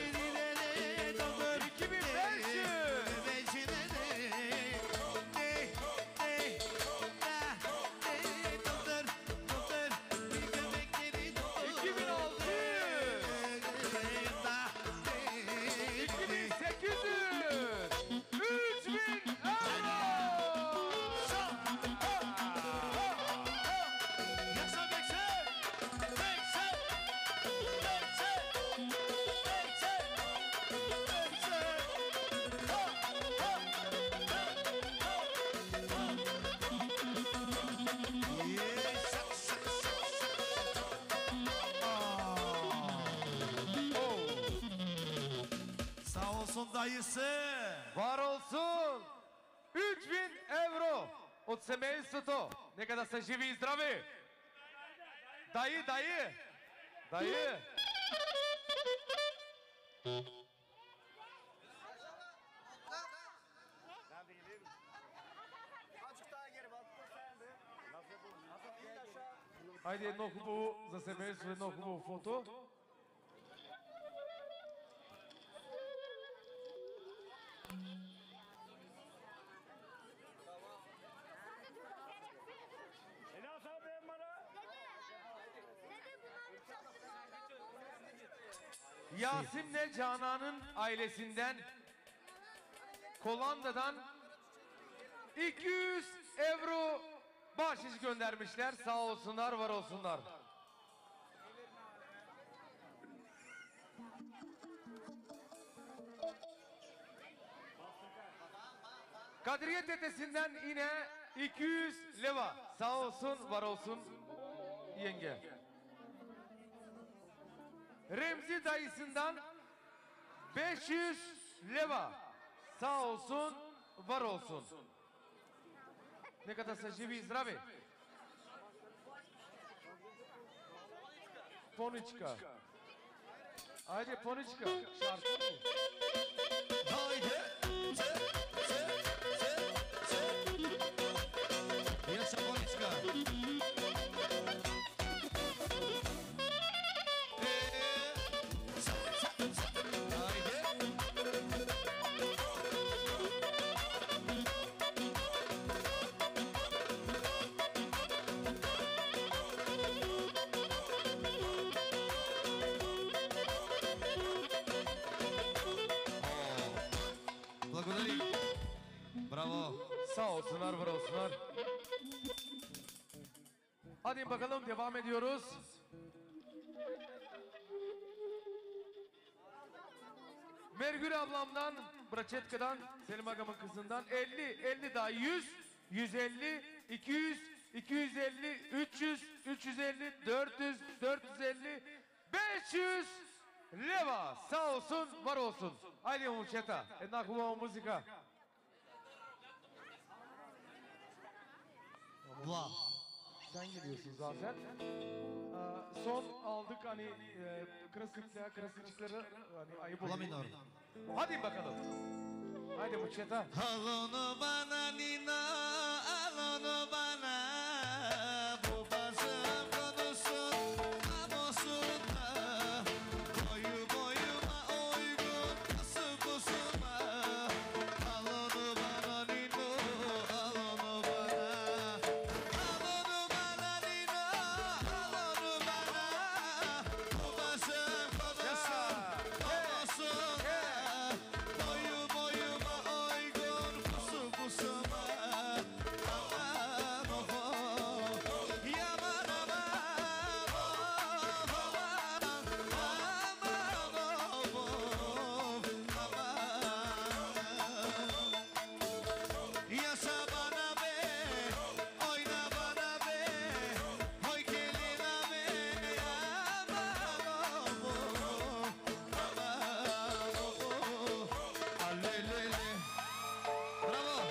2500, 2800, 3000 euro. Sağ olsun dayısı. Var olsun. 3000 euro от семейството. Нека да са живи и здрави. Дайı, dayı. Dayı. Azıcık daha geri bak. Айде едно хубаво за семейство, едно хубаво фото. Yasim'le Canan'ın ailesinden Kolanda'dan 200 euro bahşiş göndermişler. Sağ olsunlar, var olsunlar. Kadriye tetesinden yine 200 leva. Sağ olsun, var olsun yenge. Remzi dayısından 500 leva. Sağ olsun, var olsun. Нека са живи и здрави. Поничка. Айде, Поничка. Шарко. Haydi. Yaşa Bonişka. Haydi. Благодарим. Bravo. Sağ olsunlar, var olsunlar. Hadi bakalım, devam ediyoruz. Mergül ablamdan, Braçetka'dan, Selim Agam'ın kızından 50 daha 100, 150, 200, 250, 300, 350, 400, 450, 500 leva. Sağ olsun, var olsun. Haydi Muçeta, една хубава muzika. Vah. Sen geliyorsun zaten. Son aldık hani krasnikleri hani ayıp La oluyor. minor. Hadi bakalım. Haydi Muçeta. Al onu bana Nina, al onu bana. Bu bazım konusun, namusun da. Boyu boyuma uygun, nasıl kusuma. Al onu bana Nino, al onu bana. Al onu bana Nino, al onu bana. Bu bazım konusun, namusun da. Boyu boyuma uygun, pusu pusuma. Aman oh oh, yaman aman oh, aman aman oh oh, aman. Yaşa bana be, oyna bana be, hoy kelina be, aman oh oh, aman oh oh, alelele. Bravo.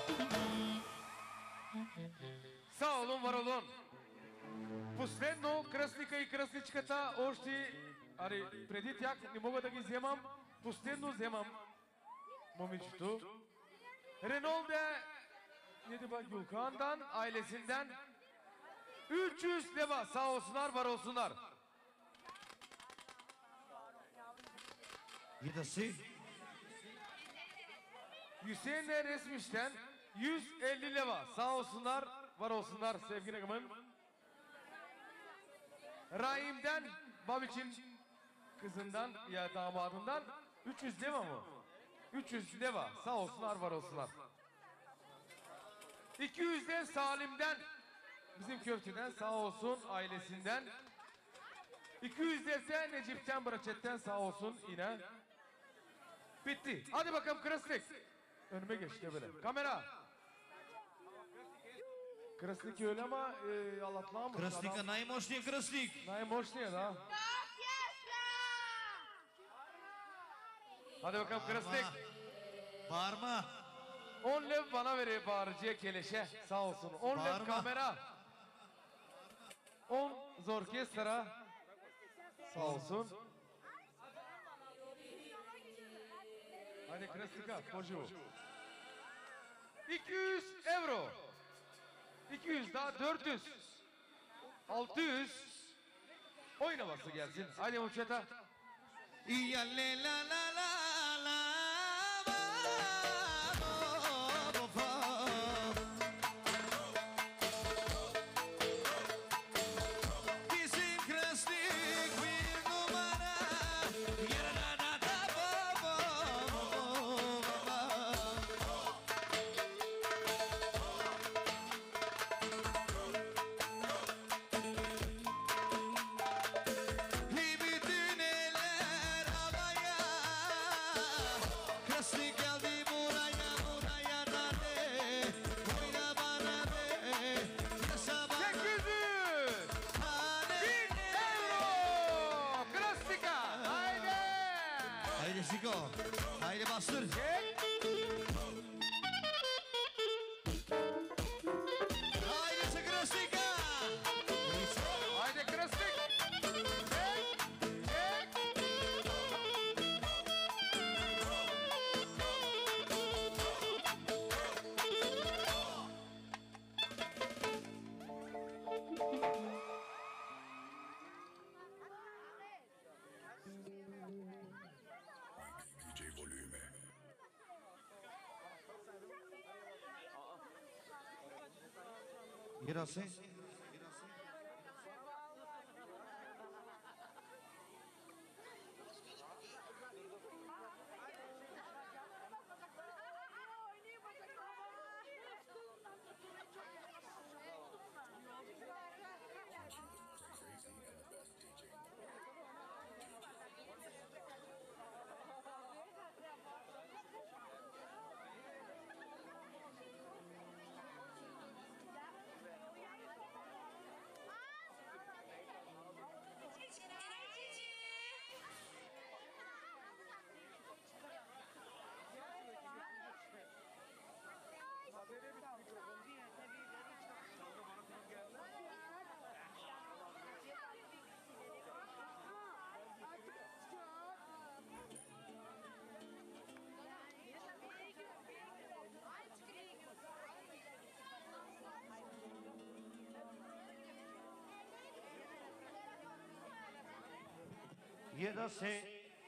Sağ olun, var olun. Последно, кръстника и кръстничката, още, преди тях не мога да ги вземам, последно вземам момичето. Renolde Yedibak Gülkan'dan, ailesinden 300 leva. Sağ olsunlar, var olsunlar. Yedisi. Hüseyin Resmiş'ten 150 leva. Sağ olsunlar, var olsunlar sevgili Agım'ın. Rahim'den, Babiç'in kızından ya damadından 300 leva mı? 300 leva. Sağ olsunlar, var olsunlar. 200 de Salim'den, bizim köfteden, sağ olsun ailesinden. 200 de ise Necip'ten, Braçet'ten, sağ olsun yine. Bitti. Hadi bakalım Krasnik. Önüme geçti böyle. Kamera. Krasnik öyle ama Allah'tan mı? Кръстника, най-мощният кръстник. Най-мощният, да. Hadi bakalım Krasnik. Bağırma. 10 lev bana veriyor bağırıcıya keleşe. Sağ olsun. 10 lev Bağırma. kamera. 10 za orkestra. Sağ olsun. Hadi Krasnika, poživo. 200 euro. 200 daha 400. 600. Oyun havası gelsin. Hadi Muçeta. Ya le la la la la ba, ba, ba. Bizim klasik bir numara. Ya la la la ba, ba, ba, ba. Bütün eller havaya, klasik geldi buraya, buraya da de, oyna bana de, yaşa bana 800 de. 1000 euro. Klasika. Haydi. Haydi Siko, haydi bastır. Çek. Haydi klasika. Haydi klasik. Çek. Çek. Girası. Jedase.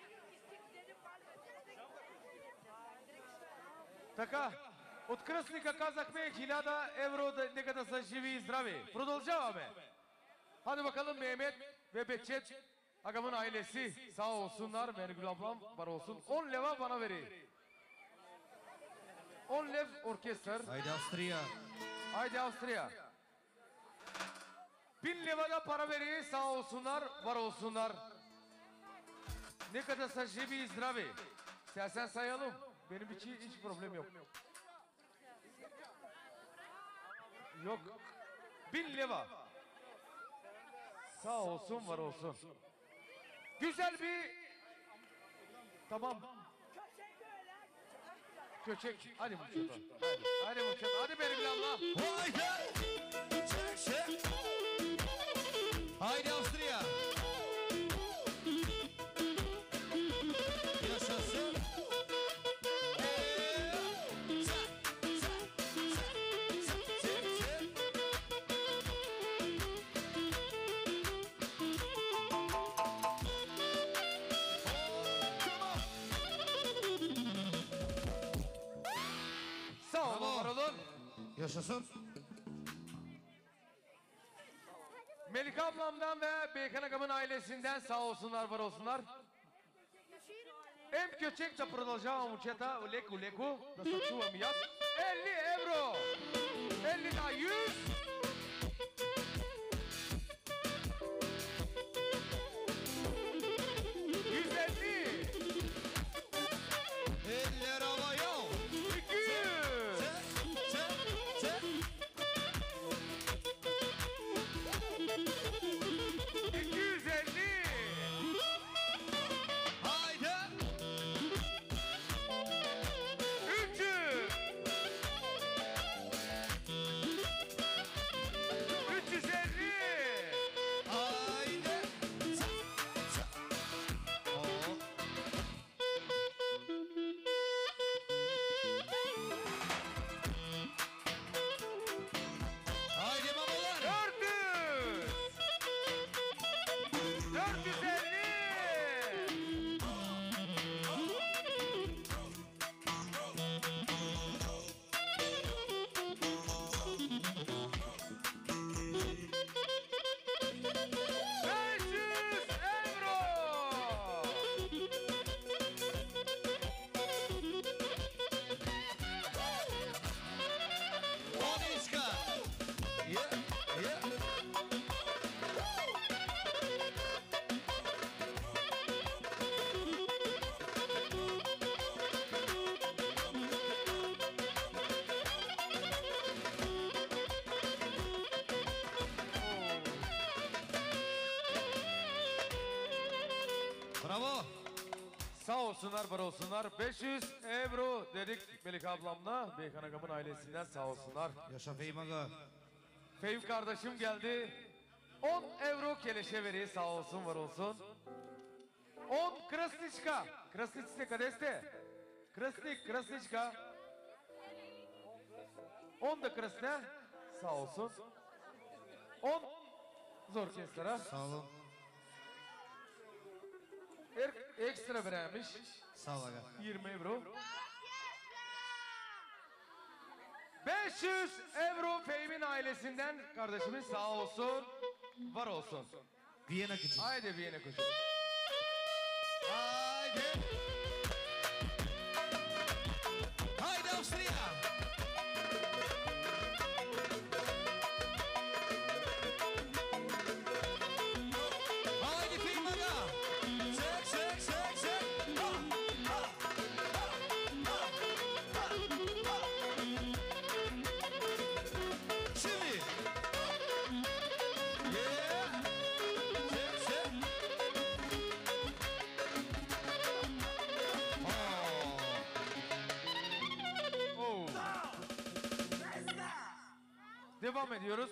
Така, от кръстника казахме 1000 евро, нека да са живи и здрави. Продължаваме. Hadi bakalım Mehmet ve Behçet Agam'ın ailesi sağ olsunlar. Mergül ablam var olsun. 10 leva bana verin. 10 lev orkestr. Haydi Avstriya. Haydi Avstriya. 1000 leva da para verin. Sağ olsunlar, var olsunlar. Ne kadar sa živi i zdravi. Sen sayalım. Benim için hiç problem yok. Yok. 1000 leva. Sağ olsun, var olsun. Güzel bir... Tamam. Köçek. Hadi Muçeta. Hadi Muçeta. Hadi Bergül abla. Haydi. Çek, çek. Haydi Avstriya. Yaşasın. Sağ olun, Bravo. var olun. Yaşasın. Melike ablamdan ve Beykan Agam'ın ailesinden sağ olsunlar, var olsunlar. Em köçek da продължава момчета, леко, леко, да се чувам и аз. 50 евро! 50 на 100! Eller havaya. 200! Çek, çek, çek. 250! Haydi. 300! Sağ olsunlar, var olsunlar. 500 euro dedik Melik ablamla. Beykan Agam'ın ailesinden sağ olsunlar. Yaşa Fehim Aga. Fehim kardeşim geldi. 10 euro keleşe veriyor, sağ olsun, var olsun. 10 krasniçka. Krasniçka kadeste. Krasniçka. 10 da krasne. Sağ olsun. 10 zor keslara. Sağ olun. Ekstra verilmiş. Sağ ol Aga. 20 euro. 500 euro Fehim'in ailesinden kardeşimiz sağ olsun, var olsun. Viyana küçük. Haydi Viyana koşun. Haydi. Haydi Avusturya. Haydi Fehim Aga. Çek çek çek çek. Ha, ha, ha, ha, ha, ha. Şimdi. Yeah. Çek çek. Oo. Devam ediyoruz.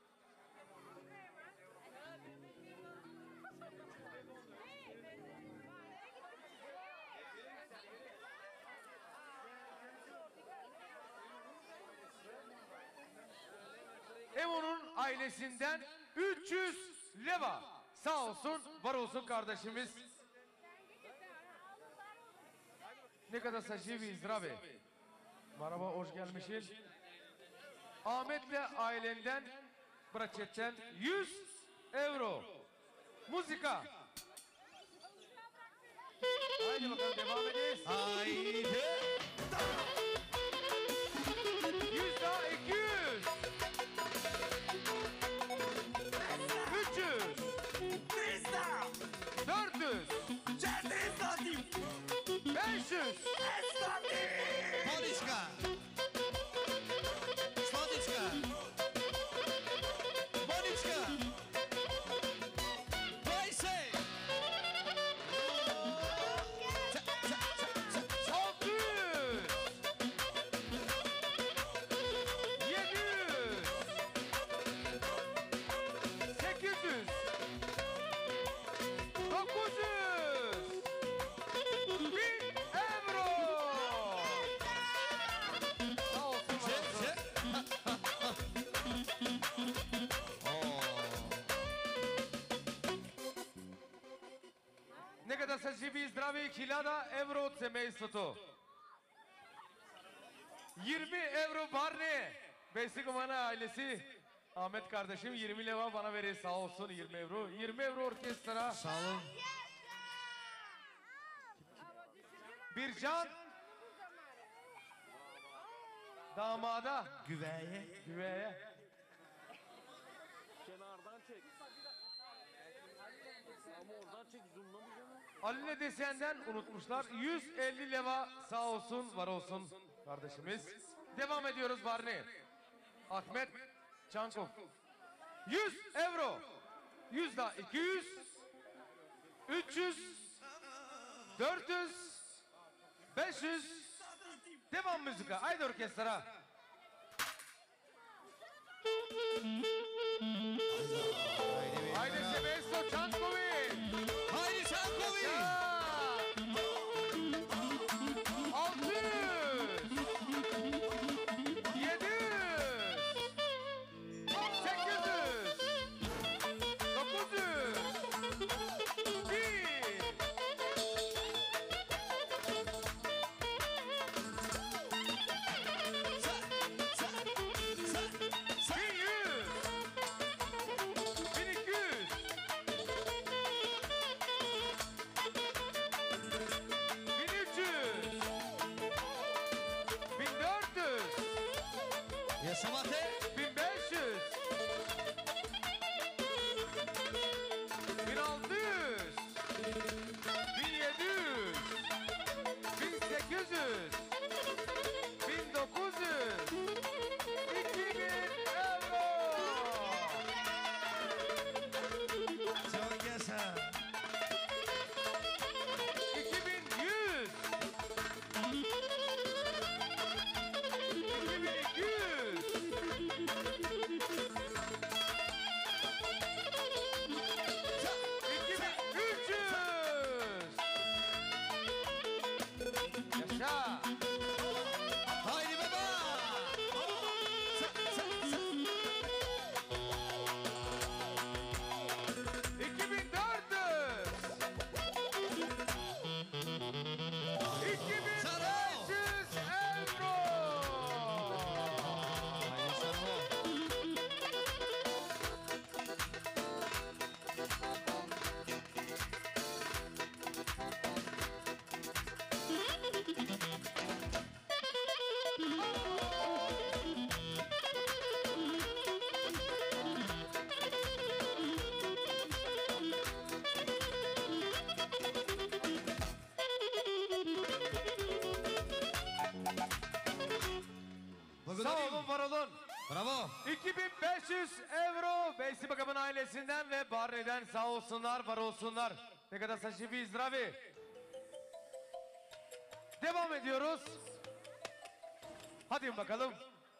Emo'nun ailesinden 300 leva. Sağ olsun, var olsun kardeşimiz. Ne kadar saçı bir izrabe. Merhaba, hoş gelmişsin. Ahmet'le ailenden, Braçet'ten 100 euro. Müzika. Haydi bakalım, devam edeyiz. Haydi. 100 daha 200. 300. 400. 500. Policzka. Słodyczka. Policzka. Wejsy. 600. 700. 800. 900. 1000 euro. Sağ olsun, var olsun. Nekada sa živi i zdravi 1000 euro od семейството. 20 euro Barney. Beysikumana ailesi. Ahmet kardeşim 20 leva bana verir, sağ olsun, 20 euro. 20 euro orkestra. Sağ olun. Bircan. Damada. Güveye. Güveye. Kenardan çek. Ama oradan çek, zoomlamayacağım. Ali'ne desenden unutmuşlar. 150 leva, sağ olsun, var olsun kardeşimiz. Devam ediyoruz Barney. Ahmet Çankov. 100 euro. 100 daha 200. 300. 400. 500. Devam müzika. Haydi orkestra. Haydi Sebesto Çankovi. Haydi Çankovi. 600. 700. 800. 900. 1000. 2100. Yaşa. Haydi baba. 2500 euro. Sağ olun, var olun. Bravo. 2500 euro Beysi Bakam'ın ailesinden ve Barney'den sağ olsunlar, var olsunlar. Ne kadar saçıvi zdravi. Devam ediyoruz. Hadi bakalım.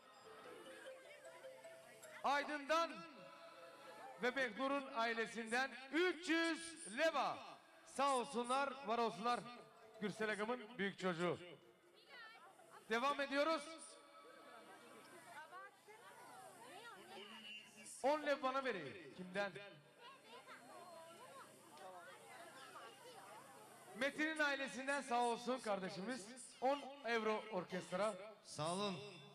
Aydın'dan ve Mehnur'un ailesinden 300 leva. Sağ olsunlar, var olsunlar. Gürsel Agam'ın büyük çocuğu. Devam ediyoruz. 10 lev bana vereyim. Kimden? Metin'in ailesinden sağ olsun kardeşimiz. 10 euro orkestra. Sağ olun.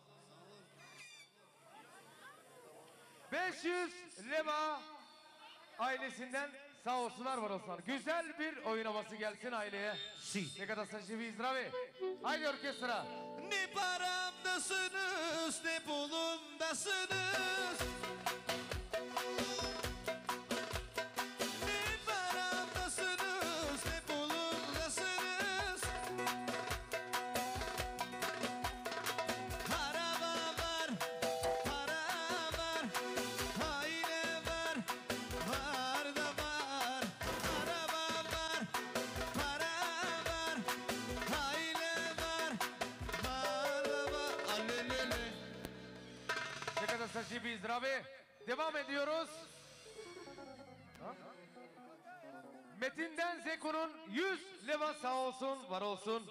500 leva ailesinden sağ olsunlar, var olsunlar. Güzel bir oyun havası gelsin aileye. Si. Ne kadar saçıvi zdravi. Haydi orkestra. Ne paramdasınız ne pulumdasınız. Ne paramdasınız ne pulumdasınız. Para var, aile var, var da var. Para var, aile var, var da var. Alelele. Ne kadar saçıvi zdravi. Devam ediyoruz. Metin'den Zeko'nun 100 leva sağ olsun, var olsun.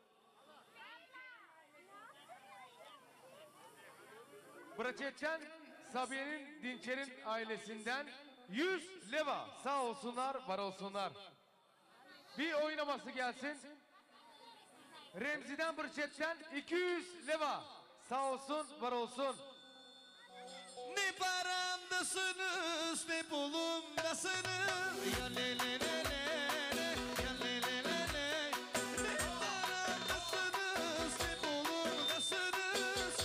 Braçetçen Sabiye'nin Dinçer'in ailesinden 100 leva sağ olsunlar, var olsunlar. Bir oynaması gelsin. Remzi'den Braçetçen 200 leva sağ olsun, var olsun. Ne paramdasınız ne pulumdasınız. Ya le le le le le, ya le le le le. Ne paramdasınız ne pulumdasınız.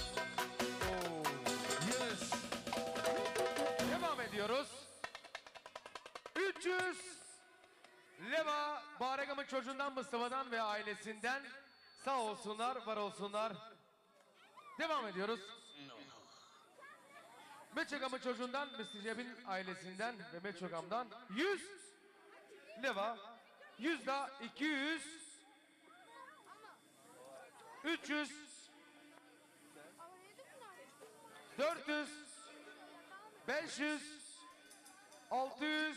Yes. Devam ediyoruz. 300 leva Baregam'ın çocuğundan, Mustafa'dan ve ailesinden sağ olsunlar, var olsunlar. Devam ediyoruz. Meçogam'ın çocuğundan, Mr. Ceb'in ailesinden ve Meçogam'dan 100 leva, 100 da 200, 300, 400, 500, 600,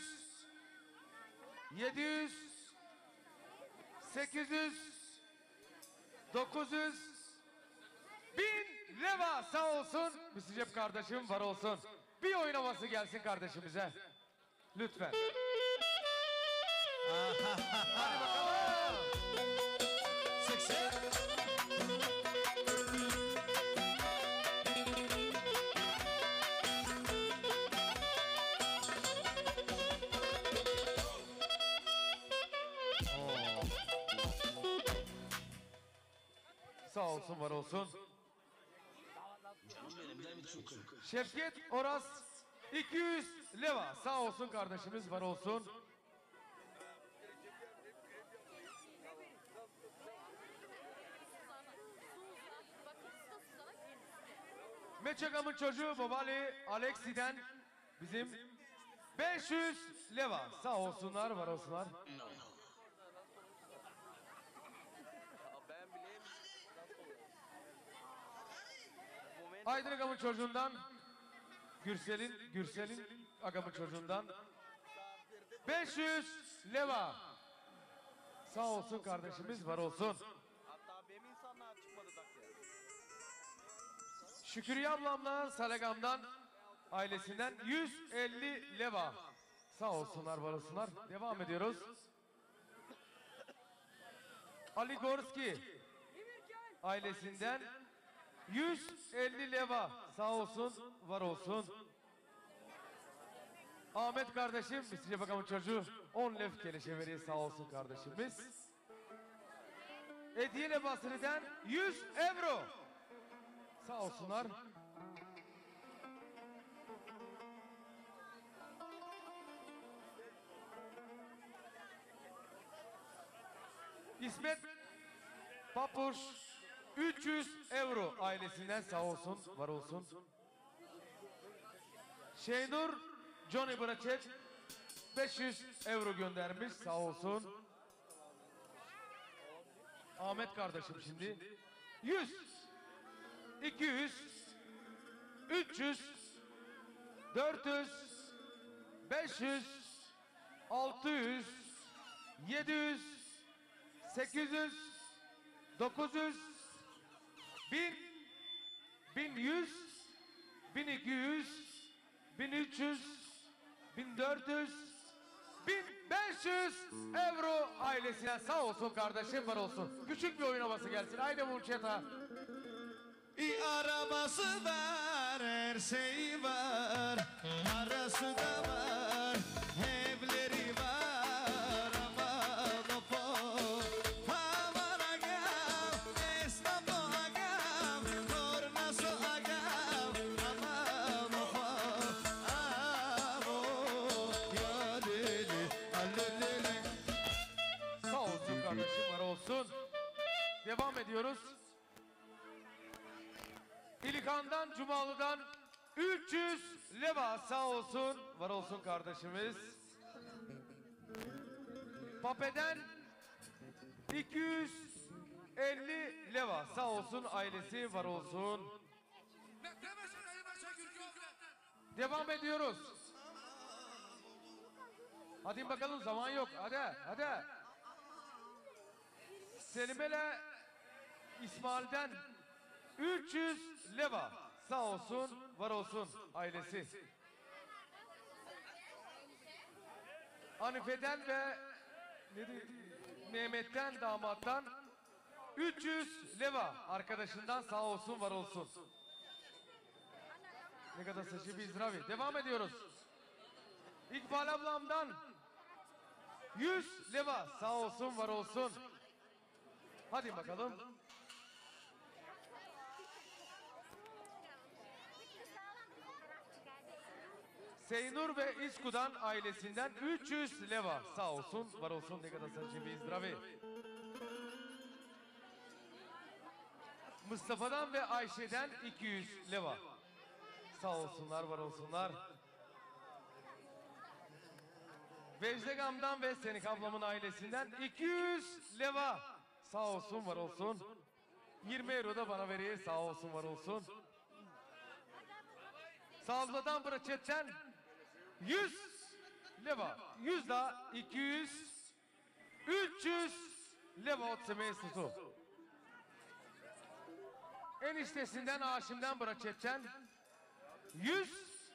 700, 800, 900, 1000 leva sağ olsun. Müsicep kardeşim, var olsun. Bir oyun havası gelsin kardeşimize. Lütfen. Hadi bakalım. 80. Sağ olsun, var olsun. Şevket Oras 200 leva sağ olsun kardeşimiz, var olsun. Meçagam'ın çocuğu Babali Alexi'den bizim 500 leva sağ olsunlar, var olsunlar. Aydın Agam'ın çocuğundan, Gürsel'in Agam'ın çocuğundan 500 leva sağ olsun kardeşimiz, var olsun. Hatta benim Şükriye ablamdan, Salegam'dan, ailesinden 150 leva. Sağ olsunlar, var olsunlar. Devam ediyoruz. Ali Gorski ailesinden 150 leva. Sağ olsun, var olsun. Ahmet kardeşim, Mr. Bakan'ın çocuğu 10 lef keleşe veriyor, sağ olsun kardeşimiz. Hediye levasından 100 euro. Sağ olsunlar. İsmet Papuş 300 euro ailesinden, sağ olsun, var olsun. Şeynur Johnny Braçet 500 euro göndermiş, sağ olsun. Ahmet kardeşim şimdi 100, 200, 300, 400, 500, 600, 700, 800, 900, 1000, 1100, 1200, 1300, 1400, 1500 euro ailesine, sağ olsun kardeşim, var olsun. Küçük bir oyun havası gelsin. Haydi Murçeta. Arabası var, her şeyi var, arası da var, evleri var, aman of, aman agam, esnafo agam, kornaso agam, aman of, ya lili, alelele. Sağ olsun kardeşim, var olsun. Devam ediyoruz. İlkan'dan, Cumalı'dan 300 leva, sağ olsun, var olsun kardeşimiz. Pape'den 250 leva, sağ olsun, ailesi, var olsun. Devam ediyoruz. Hadi bakalım, zaman yok, hadi, hadi. Selimele İsmail'den 300 leva, sağ olsun, var olsun, ailesi. Hanife'den ve Mehmet'ten, damattan 300 leva, arkadaşından, sağ olsun, var olsun. Ne kadar saçı bir izravi. Devam ediyoruz. İkbal ablamdan 100 leva, sağ olsun, var olsun. Hadi bakalım. Seynur ve İsku'dan, ailesinden 300 leva, sağ olsun, var olsun. Ne kadar saçı bir izravi. Mustafa'dan ve Ayşe'den 200 leva. Sağ olsunlar, var olsunlar. Vecdegam'dan ve Senik ablamın ailesinden 200 leva. Sağ olsun, var olsun. 20 euro da bana veriyor, sağ olsun, var olsun. Sağlıdan Braçet'ten 100 leva. 100 da 200, 300 leva otsemeyi susu. Eniştesinden, Haşim'den Braçet'ten 100,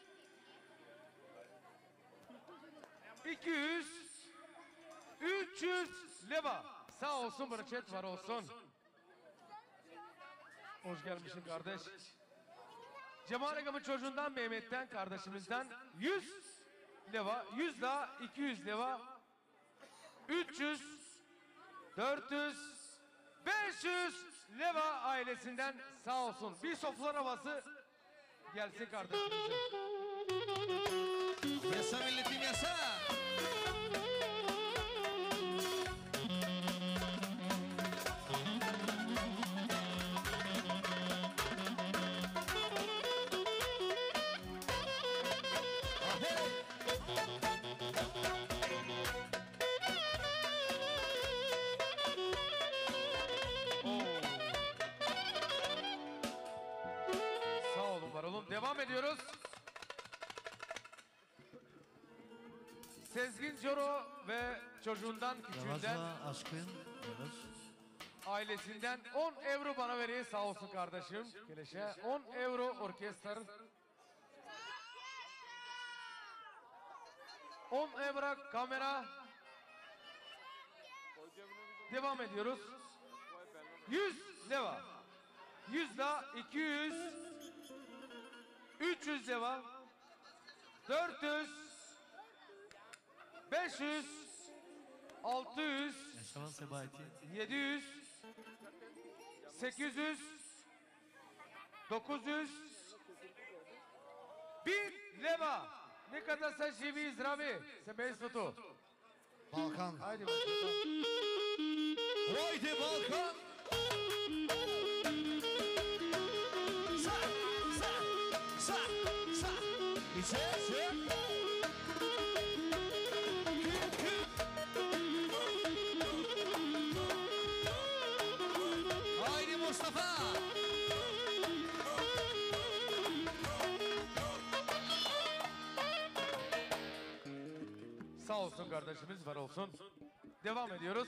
200, 300 leva. Sağ olsun Braçet, var olsun. Hoş gelmişsin kardeş. Cemal Agam'ın çocuğundan, Mehmet'ten, kardeşimizden 100 leva, 100 daha 200 leva, 300, 400, 500 leva ailesinden, sağ olsun. Bir sofralar havası gelsin kardeşimize. Yasa milletim yasa. Sağ olun, var olun. Devam ediyoruz. Sezgin Coro ve çocuğundan, Yavaş küçüğünden aşkın. Yavaş. ailesinden 10 euro bana veriyor sağ olsun kardeşim. Keleşe 10 euro orkestr. 10 euro kamera. Devam ediyoruz. 100 leva. 100 da 200. 300 leva. 400. 500. 600. Yaşaman Sebahat'i. 700, 800, 900, 1000 leva. Ne kadar sen živi zdravi, semejstvu. Balkan. Haydi bakalım. Haydi Balkan. Sa, sa, sa, sa. İçe. Haydi Mustafa. Sağ olsun kardeşimiz, var olsun. Devam ediyoruz.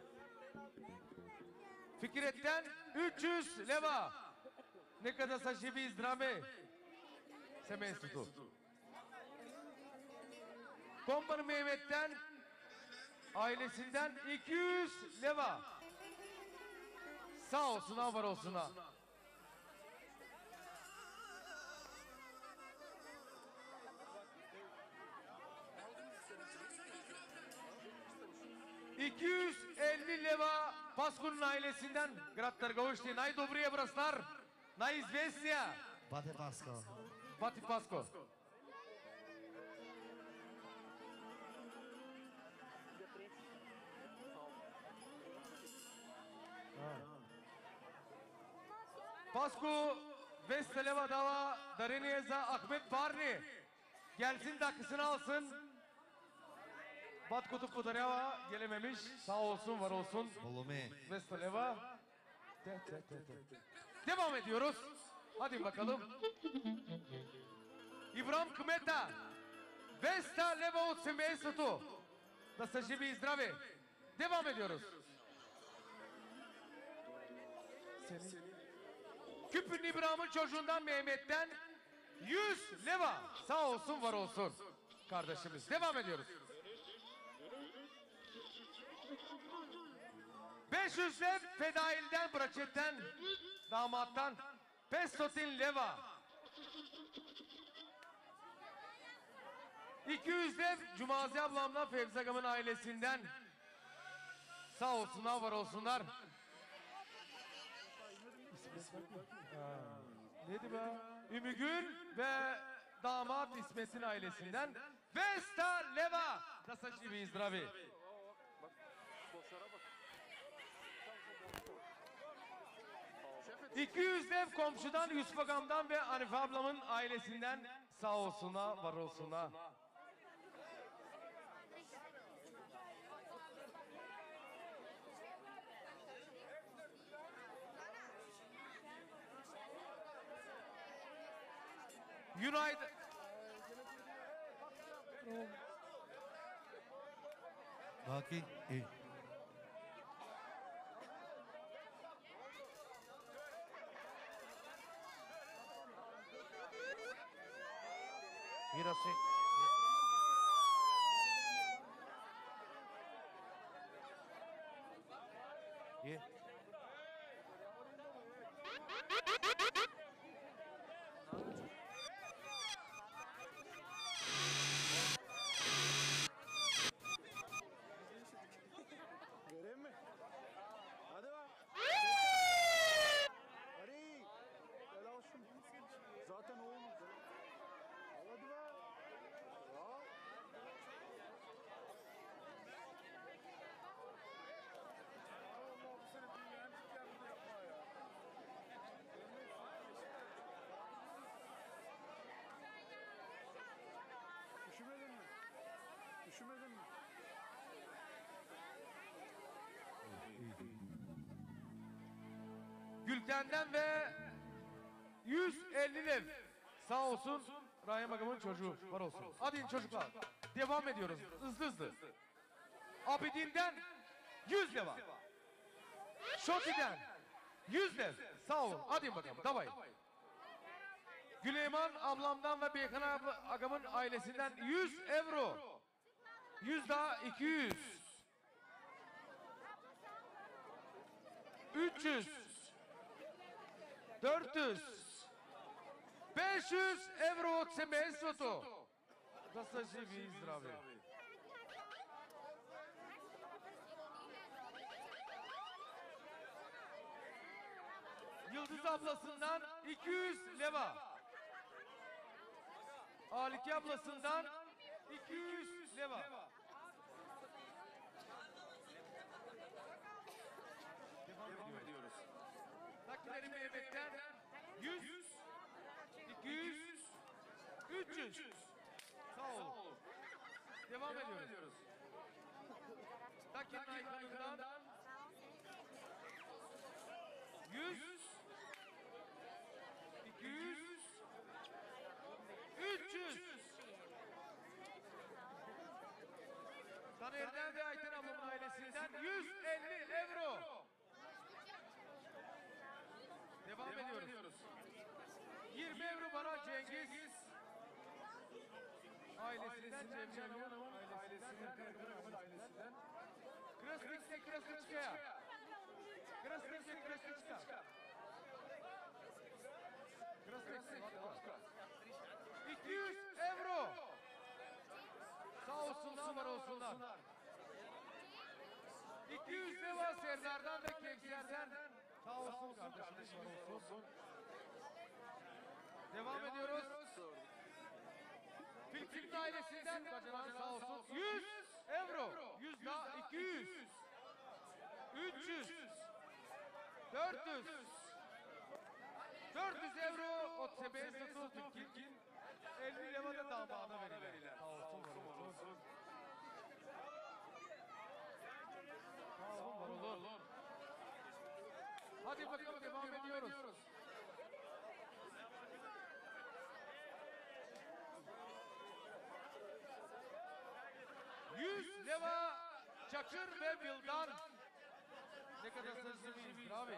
Fikret'ten 300 leva. Ne kadar sen živi zdravi, semejstvu. Kombanı Mehmet'ten ailesinden 200 leva. Sağ olsun ha, var olsun ha. ...250 leva Paskun'un ailesinden Grattar Gavušti, najdobrije brastar, najizvesnija Bate Pasko. Bati Pasko. Pasku 200 leva dava dariniye za Ahmet Barni. Gelsin dakikasını alsın. Bat kutup podarjava gelememiş. Sağ olsun, var olsun. Volume. 200 leva. Devam ediyoruz. Hadi bakalım. İbrahim Kmeta. 200 leva od semejstvu. Da se živi i zdravi. Devam ediyoruz. Küpün İbrahim'in çocuğundan Mehmet'ten 100 leva. Sağ olsun, var olsun kardeşimiz. Devam ediyoruz. 500 lev Fedail'den, Braçet'ten, damattan 500 leva. 200 lev Cumazi ablamla Fevzi Agam'ın ailesinden. Sağ olsunlar, var olsunlar. Neydi be? Ümügül ve damat İsmet'in ailesinden 200 leva. Da se živi i zdravi. 200 lev komşudan, Yusuf Agam'dan ve Hanife ablamın ailesinden. Sağ olsunlar, var olsunlar. United. Baki. İyi. Girasi. Ye. Göreyim mi? Hadi bak. Hadi. Helal olsun. Zaten oğlumuz. Hadi bak. Ya. Üşümedin mi? Üşümedin mi? Gülten'den ve 150 lev. Sağ olsun Rahim Agam'ın çocuğu, var olsun. Hadi çocuklar, devam ediyoruz hızlı hızlı. Abidin'den 100 leva. Şoki'den 100 lev. Sağ olun. Hadi bakalım. Davay. Güleyman ablamdan ve Beykan agamın ailesinden 100 euro. 100 daha 200. 300. 400. 500 euro od семейството. Да са живи и здрави. Yıldız ablasından 200 leva. Alike ablasından 200 leva. Devam ediyoruz. Takileri Mehmet'ten 100, 200, 300. Sağ olun. Devam ediyoruz. Taki'nin Aykan'ından 100, 200, 300. Taner'den ve Ayten ablamın ailesinden 150 euro. Devam ediyoruz. 20 euro bana Cengiz. Ailesinden Cemil Hanım'ın ailesinden. Krasnik'te Krasniçka'ya. Krasnik'te Krasniçka. Krasnik'te 200 euro. Sağ olsunlar, var olsunlar. 200 leva Serdar'dan ve Kevser'den. Sağ olsun kardeşim, var olsun. Devam ediyoruz. Filipin ailesinden bacanan sağ olsun. 100 euro. 100 daha 200. 300. 400. 400 euro od семейството Filipin. 50 leva da damada verilir. Sağ olsun, var olsun. Sağ olun, var olun. Hadi bakalım devam ediyoruz. 100 leva Çakır ve Bildan. Ne kadar sözlüyüz, bravo.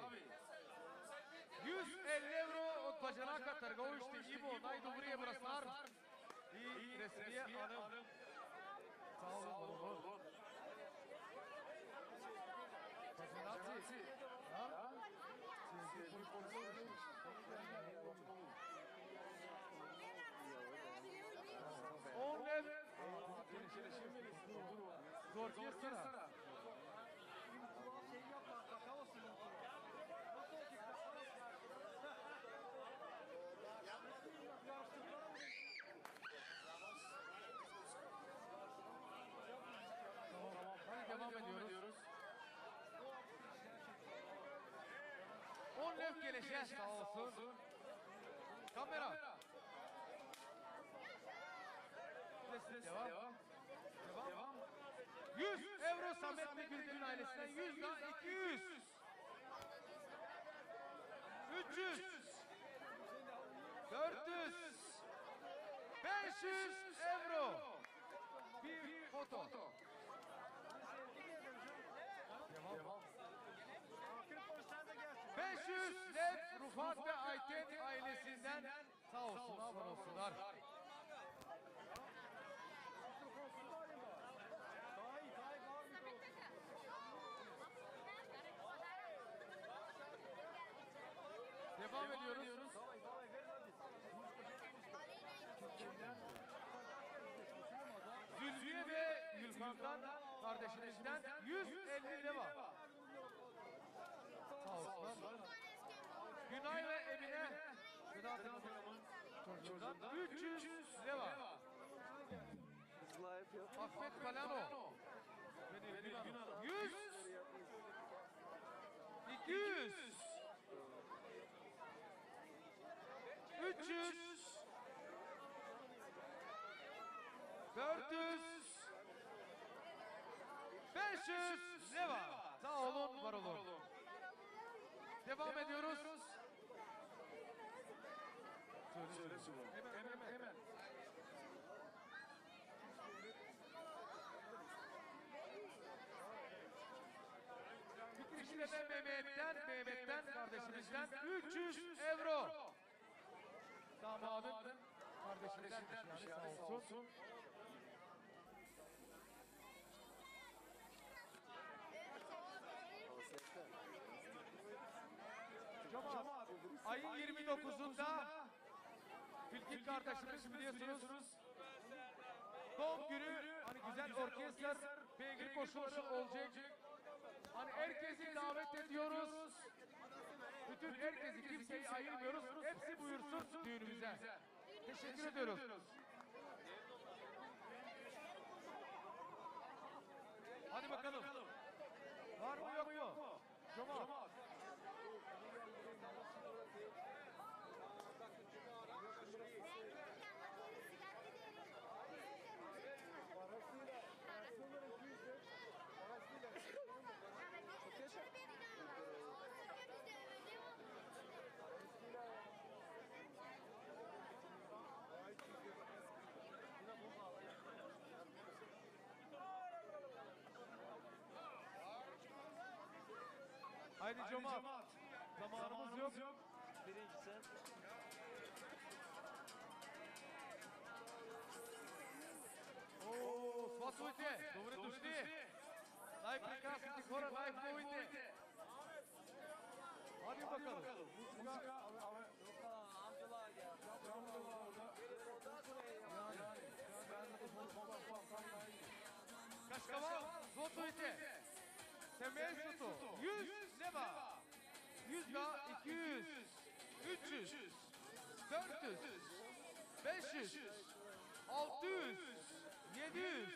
150 euro od Bacaнака търговище Иво, най-добрия браснар и Ресмия Hanım. Sağ olun. Bacanacı. Ha? On ev. Zor kestara. Devam ediyoruz. 10 lev geleceğiz sağ olsun. Kamera. Devam. 100 euro Samet ve Gülden'in ailesinden 100 daha 200. 300. 400. 500 euro. Bir foto. Devam. 500 lev Rufat ve Ayten ailesinden sağ olsunlar, var olsunlar. Devam ediyoruz. Zülfiye ve Gülkan'dan kardeşinizden 150 leva. Sağ olsunlar. Günay ve Emine Sedat Hanım'ın çocuğundan 300 leva. Ahmet Kalano. 100. 200. 300. 400. 500 leva. Sağ olun, var olun. Devam ediyoruz. Hemen. Fikri işleme Mehmet'ten kardeşimizden 300 euro. Damadın kardeşimizden yani sağ olsun. Cemaat, ayın 29'unda Filkin kardeşimiz biliyorsunuz doğum günü hani güzel orkestrar beygir koşuları olacak. Hani herkesi davet ediyoruz. Bütün herkesi kimseyi ayırmıyoruz. Hepsi buyursun düğünümüze. Teşekkür ediyoruz. Hadi bakalım. Var mı yok mu? Cemaat. Haydi cemaat. Zamanımız yok. О, сватуйте! Добре дошли! Най-прекрасните хора, най-хубавите! Hadi bakalım. Кашкавал, сватуйте! Семейството 100 лева! 100 лева, 200, 300, 400, 500, 600, 700,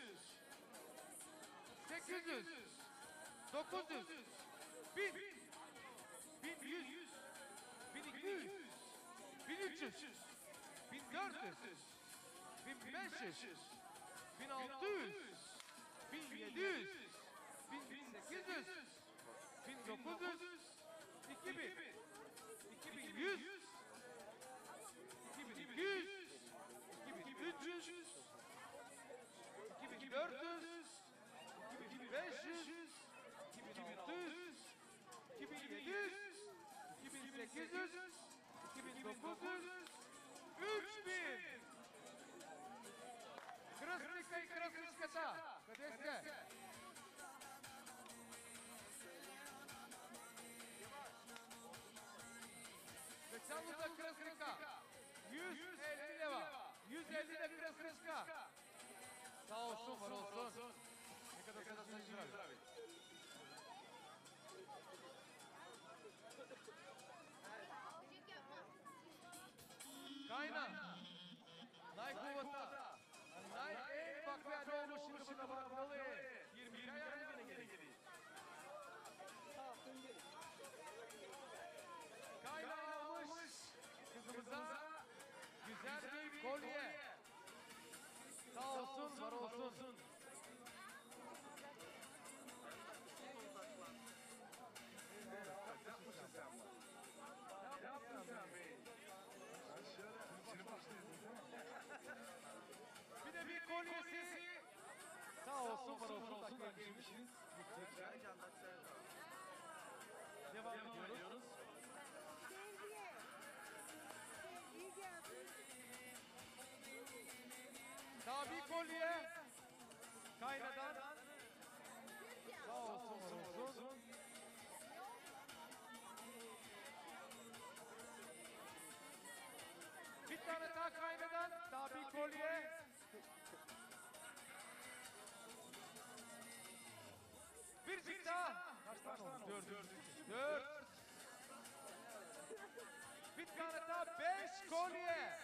800, 900, 1000, 1100, 1200, 1300, 1400, 1500, 1600, 1700, 1800, 1900, 2000, 2100, 2200, 2300, 2400, 2500, 2600, 2700, 2800, 2900, 3000. Кръстника и кръстничката, къде сте? Специално за кръстника 150 лева, 150 на кръстничка. Sağ olsun, var olsun. Ne kadar kadar здрави. Kayna, най-хубавата, най-баквяна oluşumuşuna bakmalı. 20 ayar yine geri. Kayna almış kızımıza güzel bir kolye. Sağ olsun, var olsun. Bir de bir kolyesi. Sağ olsun, var olsun. Devam ediyoruz. Daha bir kolye. Kaynadan. Sağ olsun, var olsun. Bir tane daha kaynadan. Daha bir kolye. Bir daha. Kaç tane oldu? 4. Bir tane daha 5 kolye.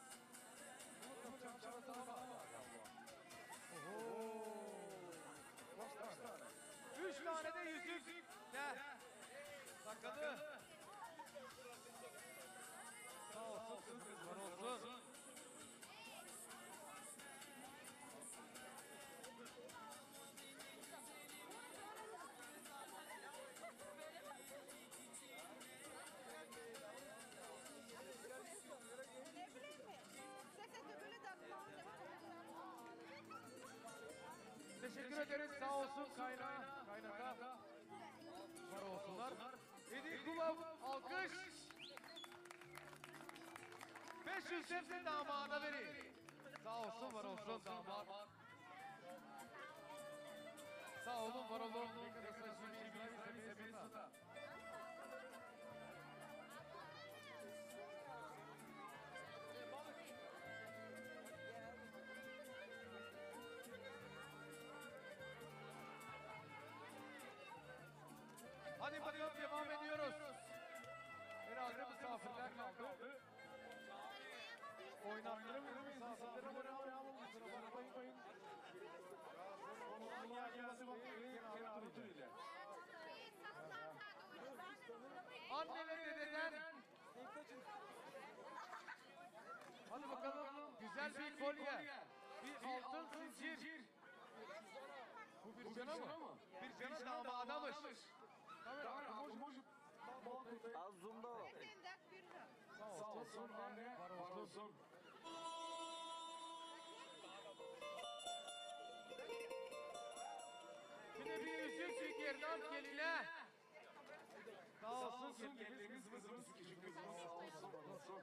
Üç tane de yüzük. Gel. Sakalı. Sağ olsun kızımız, var olsun. Teşekkür ederiz. Sağ olsun kaynata. Var olsun. kulağım alkış. 500 hepsi damada verin. Sağ olsun var olsun damat. Sağ olun var olun. Ne kadar saçma bir şey. Hadi bakalım devam ediyoruz. Herhalde misafirler kaldı. Oynattırım misafirlere böyle alalım. Kusura bakmayın. Anne ve dededen. Hadi bakalım güzel bir kolye. Bir altın zincir. Bu bir cana mı? Bir cana damadamış. Az zoom'da o. Sağ olsun anne, var olsun. Bir de bir yüzük bir gerdan geline. Sağ olsun gelinimiz vızımız küçük sağ olsun.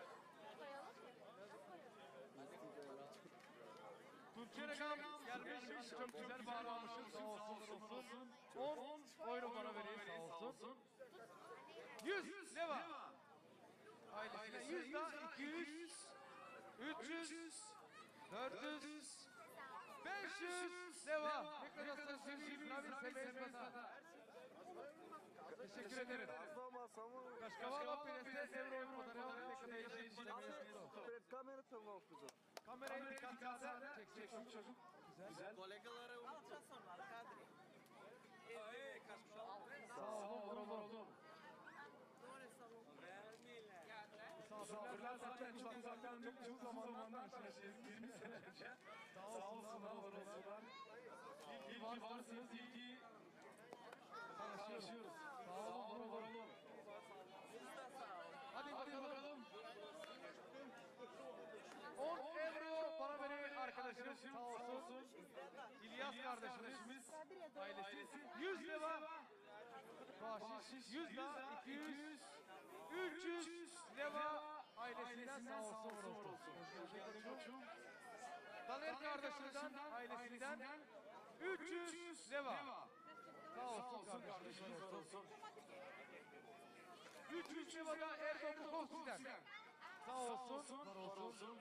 Tuğçe Rekam gelmiş, çok güzel bağlamışım, sağ olsun. 10 euro bana vereyim, sağ olsun. 100 ne var? Ailesine 100 daha 200, 300, 400, 500 ne var? Ne kadar saçıyorsun? Nabil Sebeyiz Masa. Teşekkür ederim. Kaşkavala Pires'te Evro fotoğrafı ne kadar iyi şey. Kamera tamam kızım. Kamerayı dikkatle çekeceksin çocuk. Güzel. Kolegalara unutasınlar Kadri. Sağ olun, var olun. Misafirler zaten çok uzaktan çok uzun zamandan 20 sene önce. Sağ olsunlar, var olsunlar. İyi ki varsınız, iyi ki tanışıyoruz. Sağ olun, var olun. Hadi bakalım. 10 euro para veren arkadaşım sağ olsun. İlyas kardeşimiz ailesi 100 lira bahşiş 100 lira 200 300 lira ailesinden sağ olsun. Daler kardeşimden ailesinden 300 lira sağ olsun kardeşimiz. 300 lira da Erdoğan Bukovski'den. Sağ olsun, var olsun.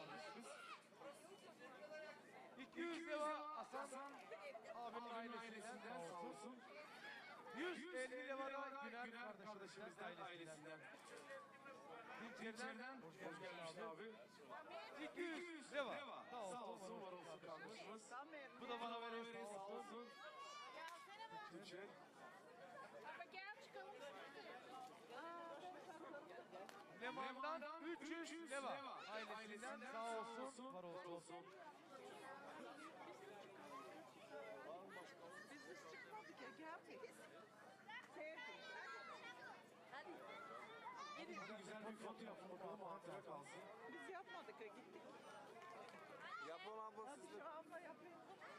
200 lira Hasan abinin ailesinden sağ olsun. 150 lira da Güner kardeşimizden ailesinden. Dinçer'den hoş gelmişsin abi. 200 lira sağ olsun, var olsun kardeşimiz. Bu da bana verir sağ olsun. Dinçer. Gel çıkalım. Leman'dan 300 lira ailesinden sağ olsun, var olsun. Biz hiç çıkmadık ya geldik. Hadi güzel bir foto yapın bakalım, hatıra kalsın. Biz yapmadık ya gittik. Yapın abla Hadi siz de. şu abla yapayım.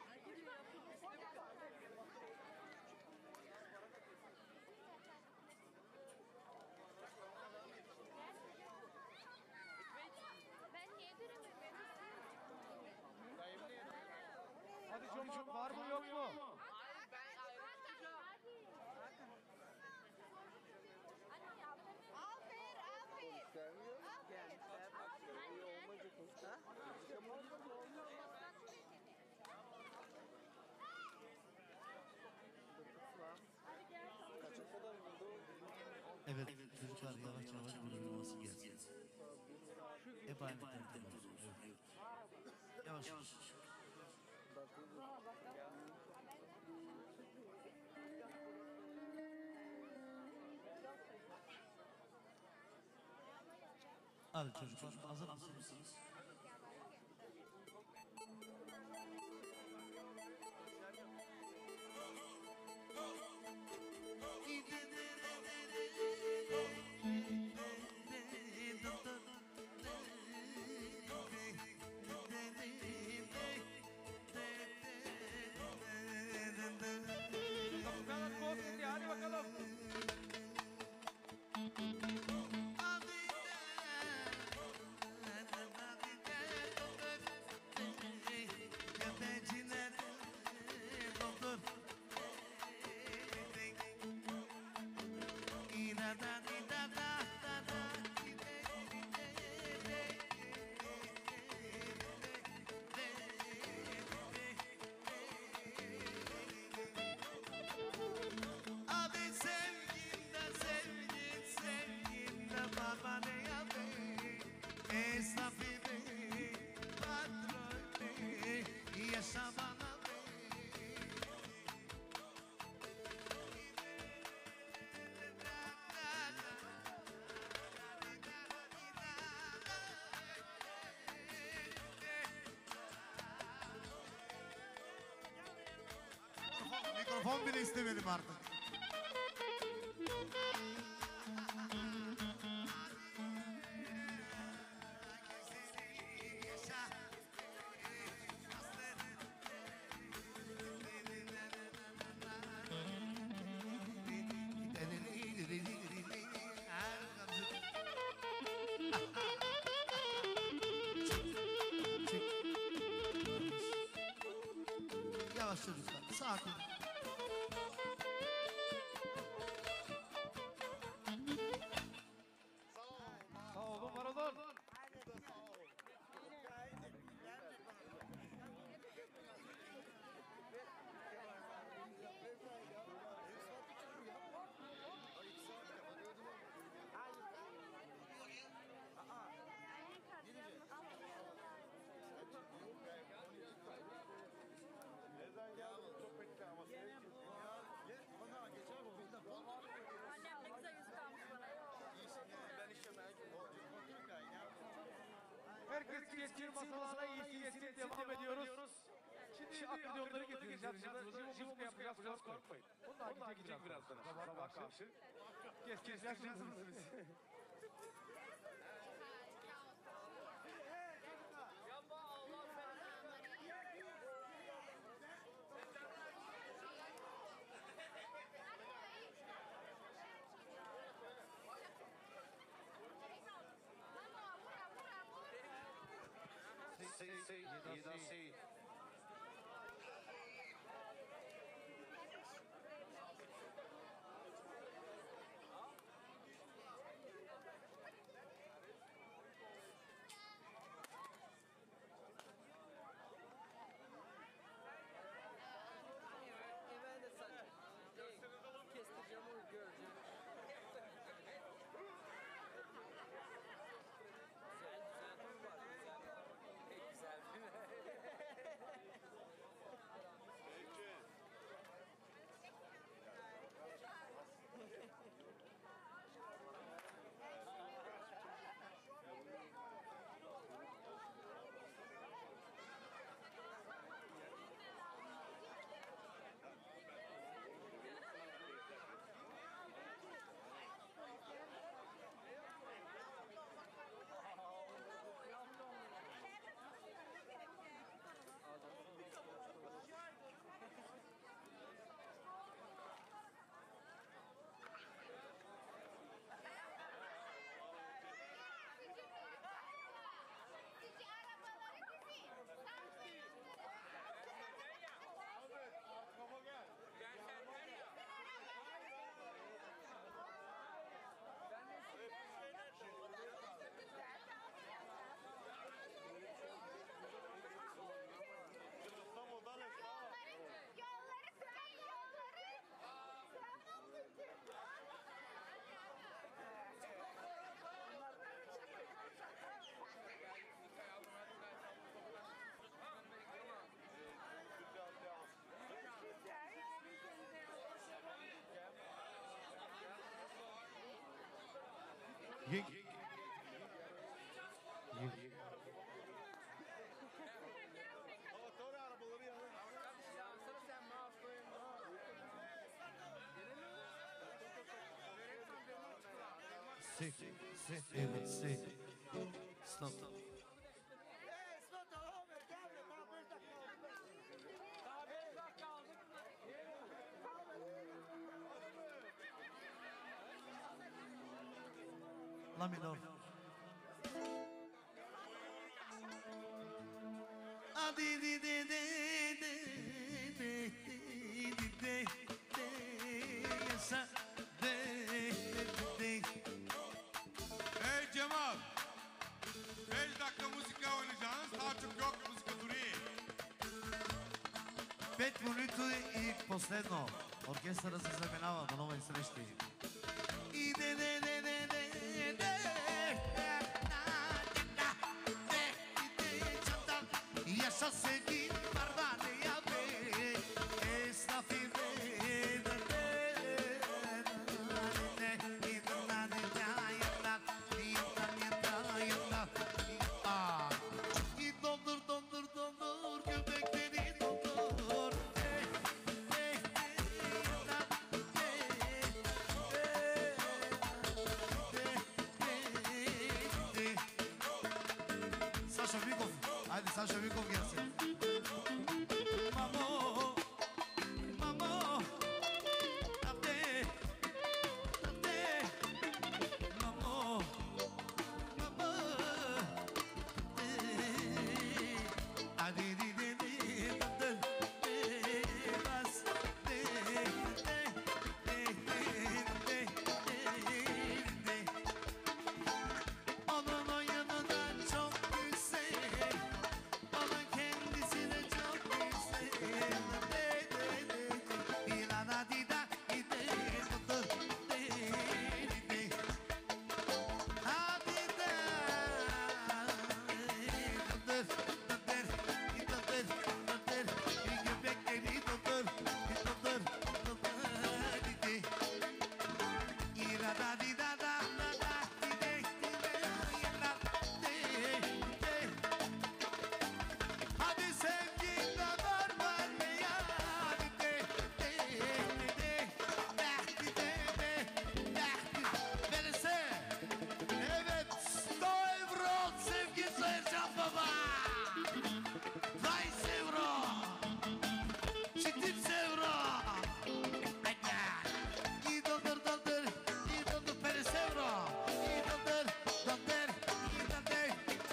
Ben niye göremiyorum? Hadi çocuk var mı yok mu? Hayır ben ayrılacağım. Aferin. Sevmiyor. Gelmişler bak. İyi olmayacak o. Ha? Kaça kadar buldu? Evet çocuklar yavaş yavaş bulunması gelsin. Hep aynı tempo olsun. Evet. Yavaş yavaş. Hadi çocuklar hazır mısınız? Kapılar Bukovski hadi bakalım. Abi sevgin de sevgin, sevgin de bana ne yapayım? Esnafı bey, patron bey, yaşa bana Mikrofon bile istemedim artık. Yavaş çocuklar, sakin. Sağ olun, var olun. Annem ne güzel yüz kalmış bana. Herkes geçsin masalara iyisini devam ediyoruz. Şimdi akordeonları getireceğiz. Jimka yapacağız, korkmayın. Onlar gidecek birazdan. Sabah karşı. Geçeceksiniz biz. Ben de saç. Kestireceğim onu göreceğim. Güzel güzel huy var. Güzel. Pek güzel değil mi? Cici arabaları bizi. Yolları sıkan yolları. Yansana sen mahvoyun. Evet, stop. Daha 5 dakika aldık. la minor. Adi di di di di di di di di yasa de de. Hey Cemal. 5 dakika müzik oynayacağız. Daha çok yok müzik duruyor. 5 minuti и последно. Оркестъра се заминава до нови срещи. И де де де де де де yaşa sevgin merdane ya be esnafı dondur dondur dondur göbekleri dondur. Sasha Bikov, hadi Sasha Bikov gelsin. Mamo, mamo, ate, ate, mamo, mamo, adi di di di di bas di onun o yanında çok güzel, onun kendisi de çok güzel. İla da di da di de dur di di. Hadi de dur göbekleri dur di. İla da di da da da di de yala di. Hadi sevginde var ya di Verirse evet 100 euro sevgi Sercan Baba. 20 euro. Ciddi euro. I dondur dondur. I dondur peris euro. I dondur dondur. I dondur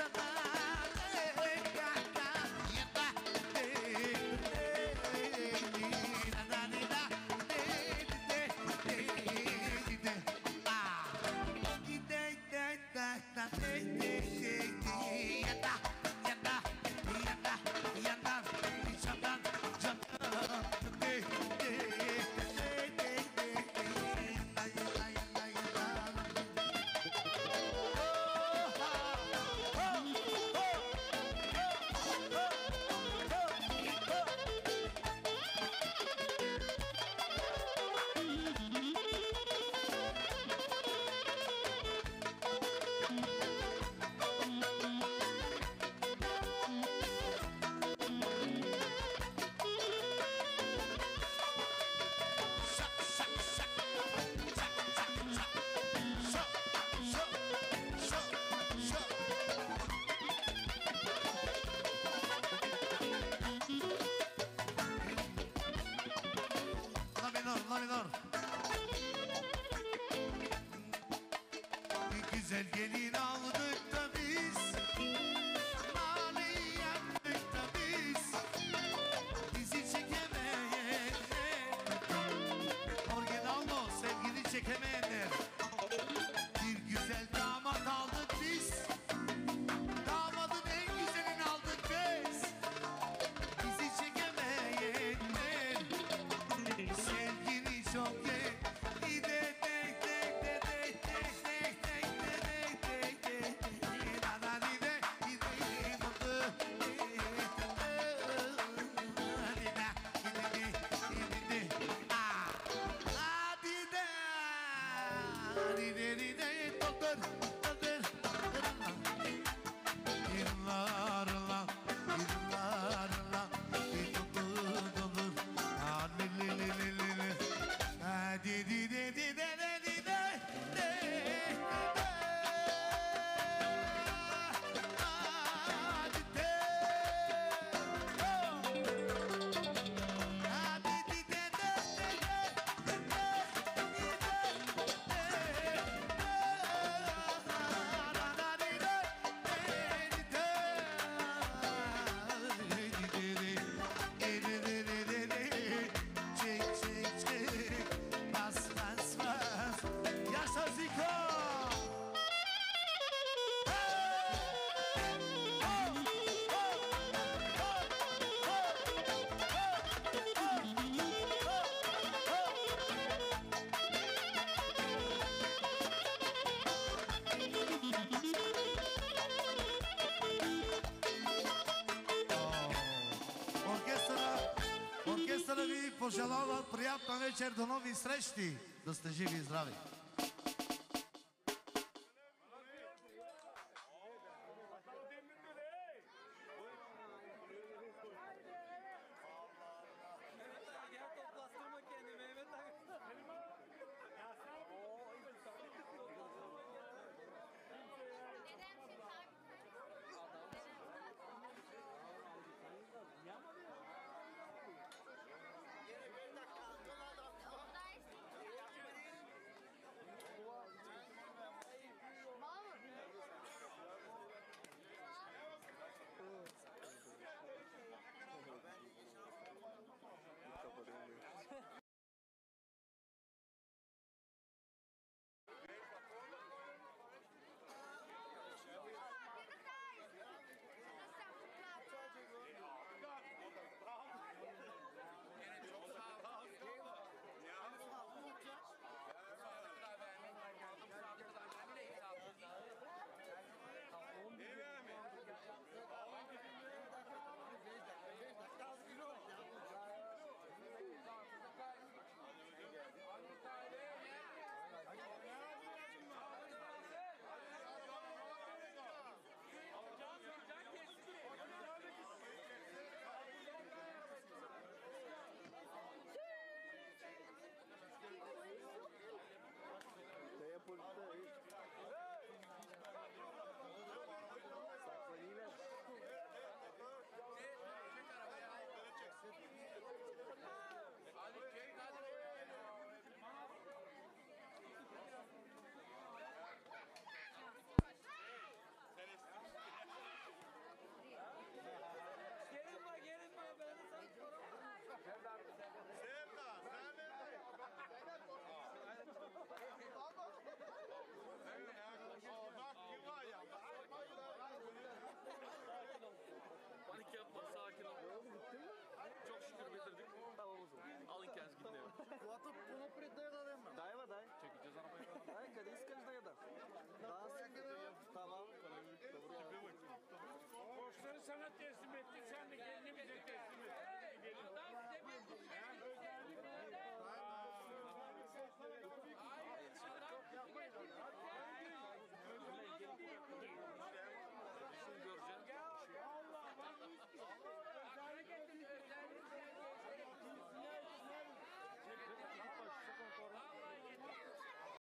La menor, la menor. Güzel gelin aldık da biz, mali yaptık da biz, bizi çekemeyenler, orijinal mı sevgili çekemeyenler, bir güzel damat aldık biz, damadın en güzelini aldık biz, bizi çekemeyenler. Sevgini çok ye, ide tek tek tek tek tek tek tek tek tek tek. пожелавам приятна вечер, до нови срещи. Да сте живи и здрави.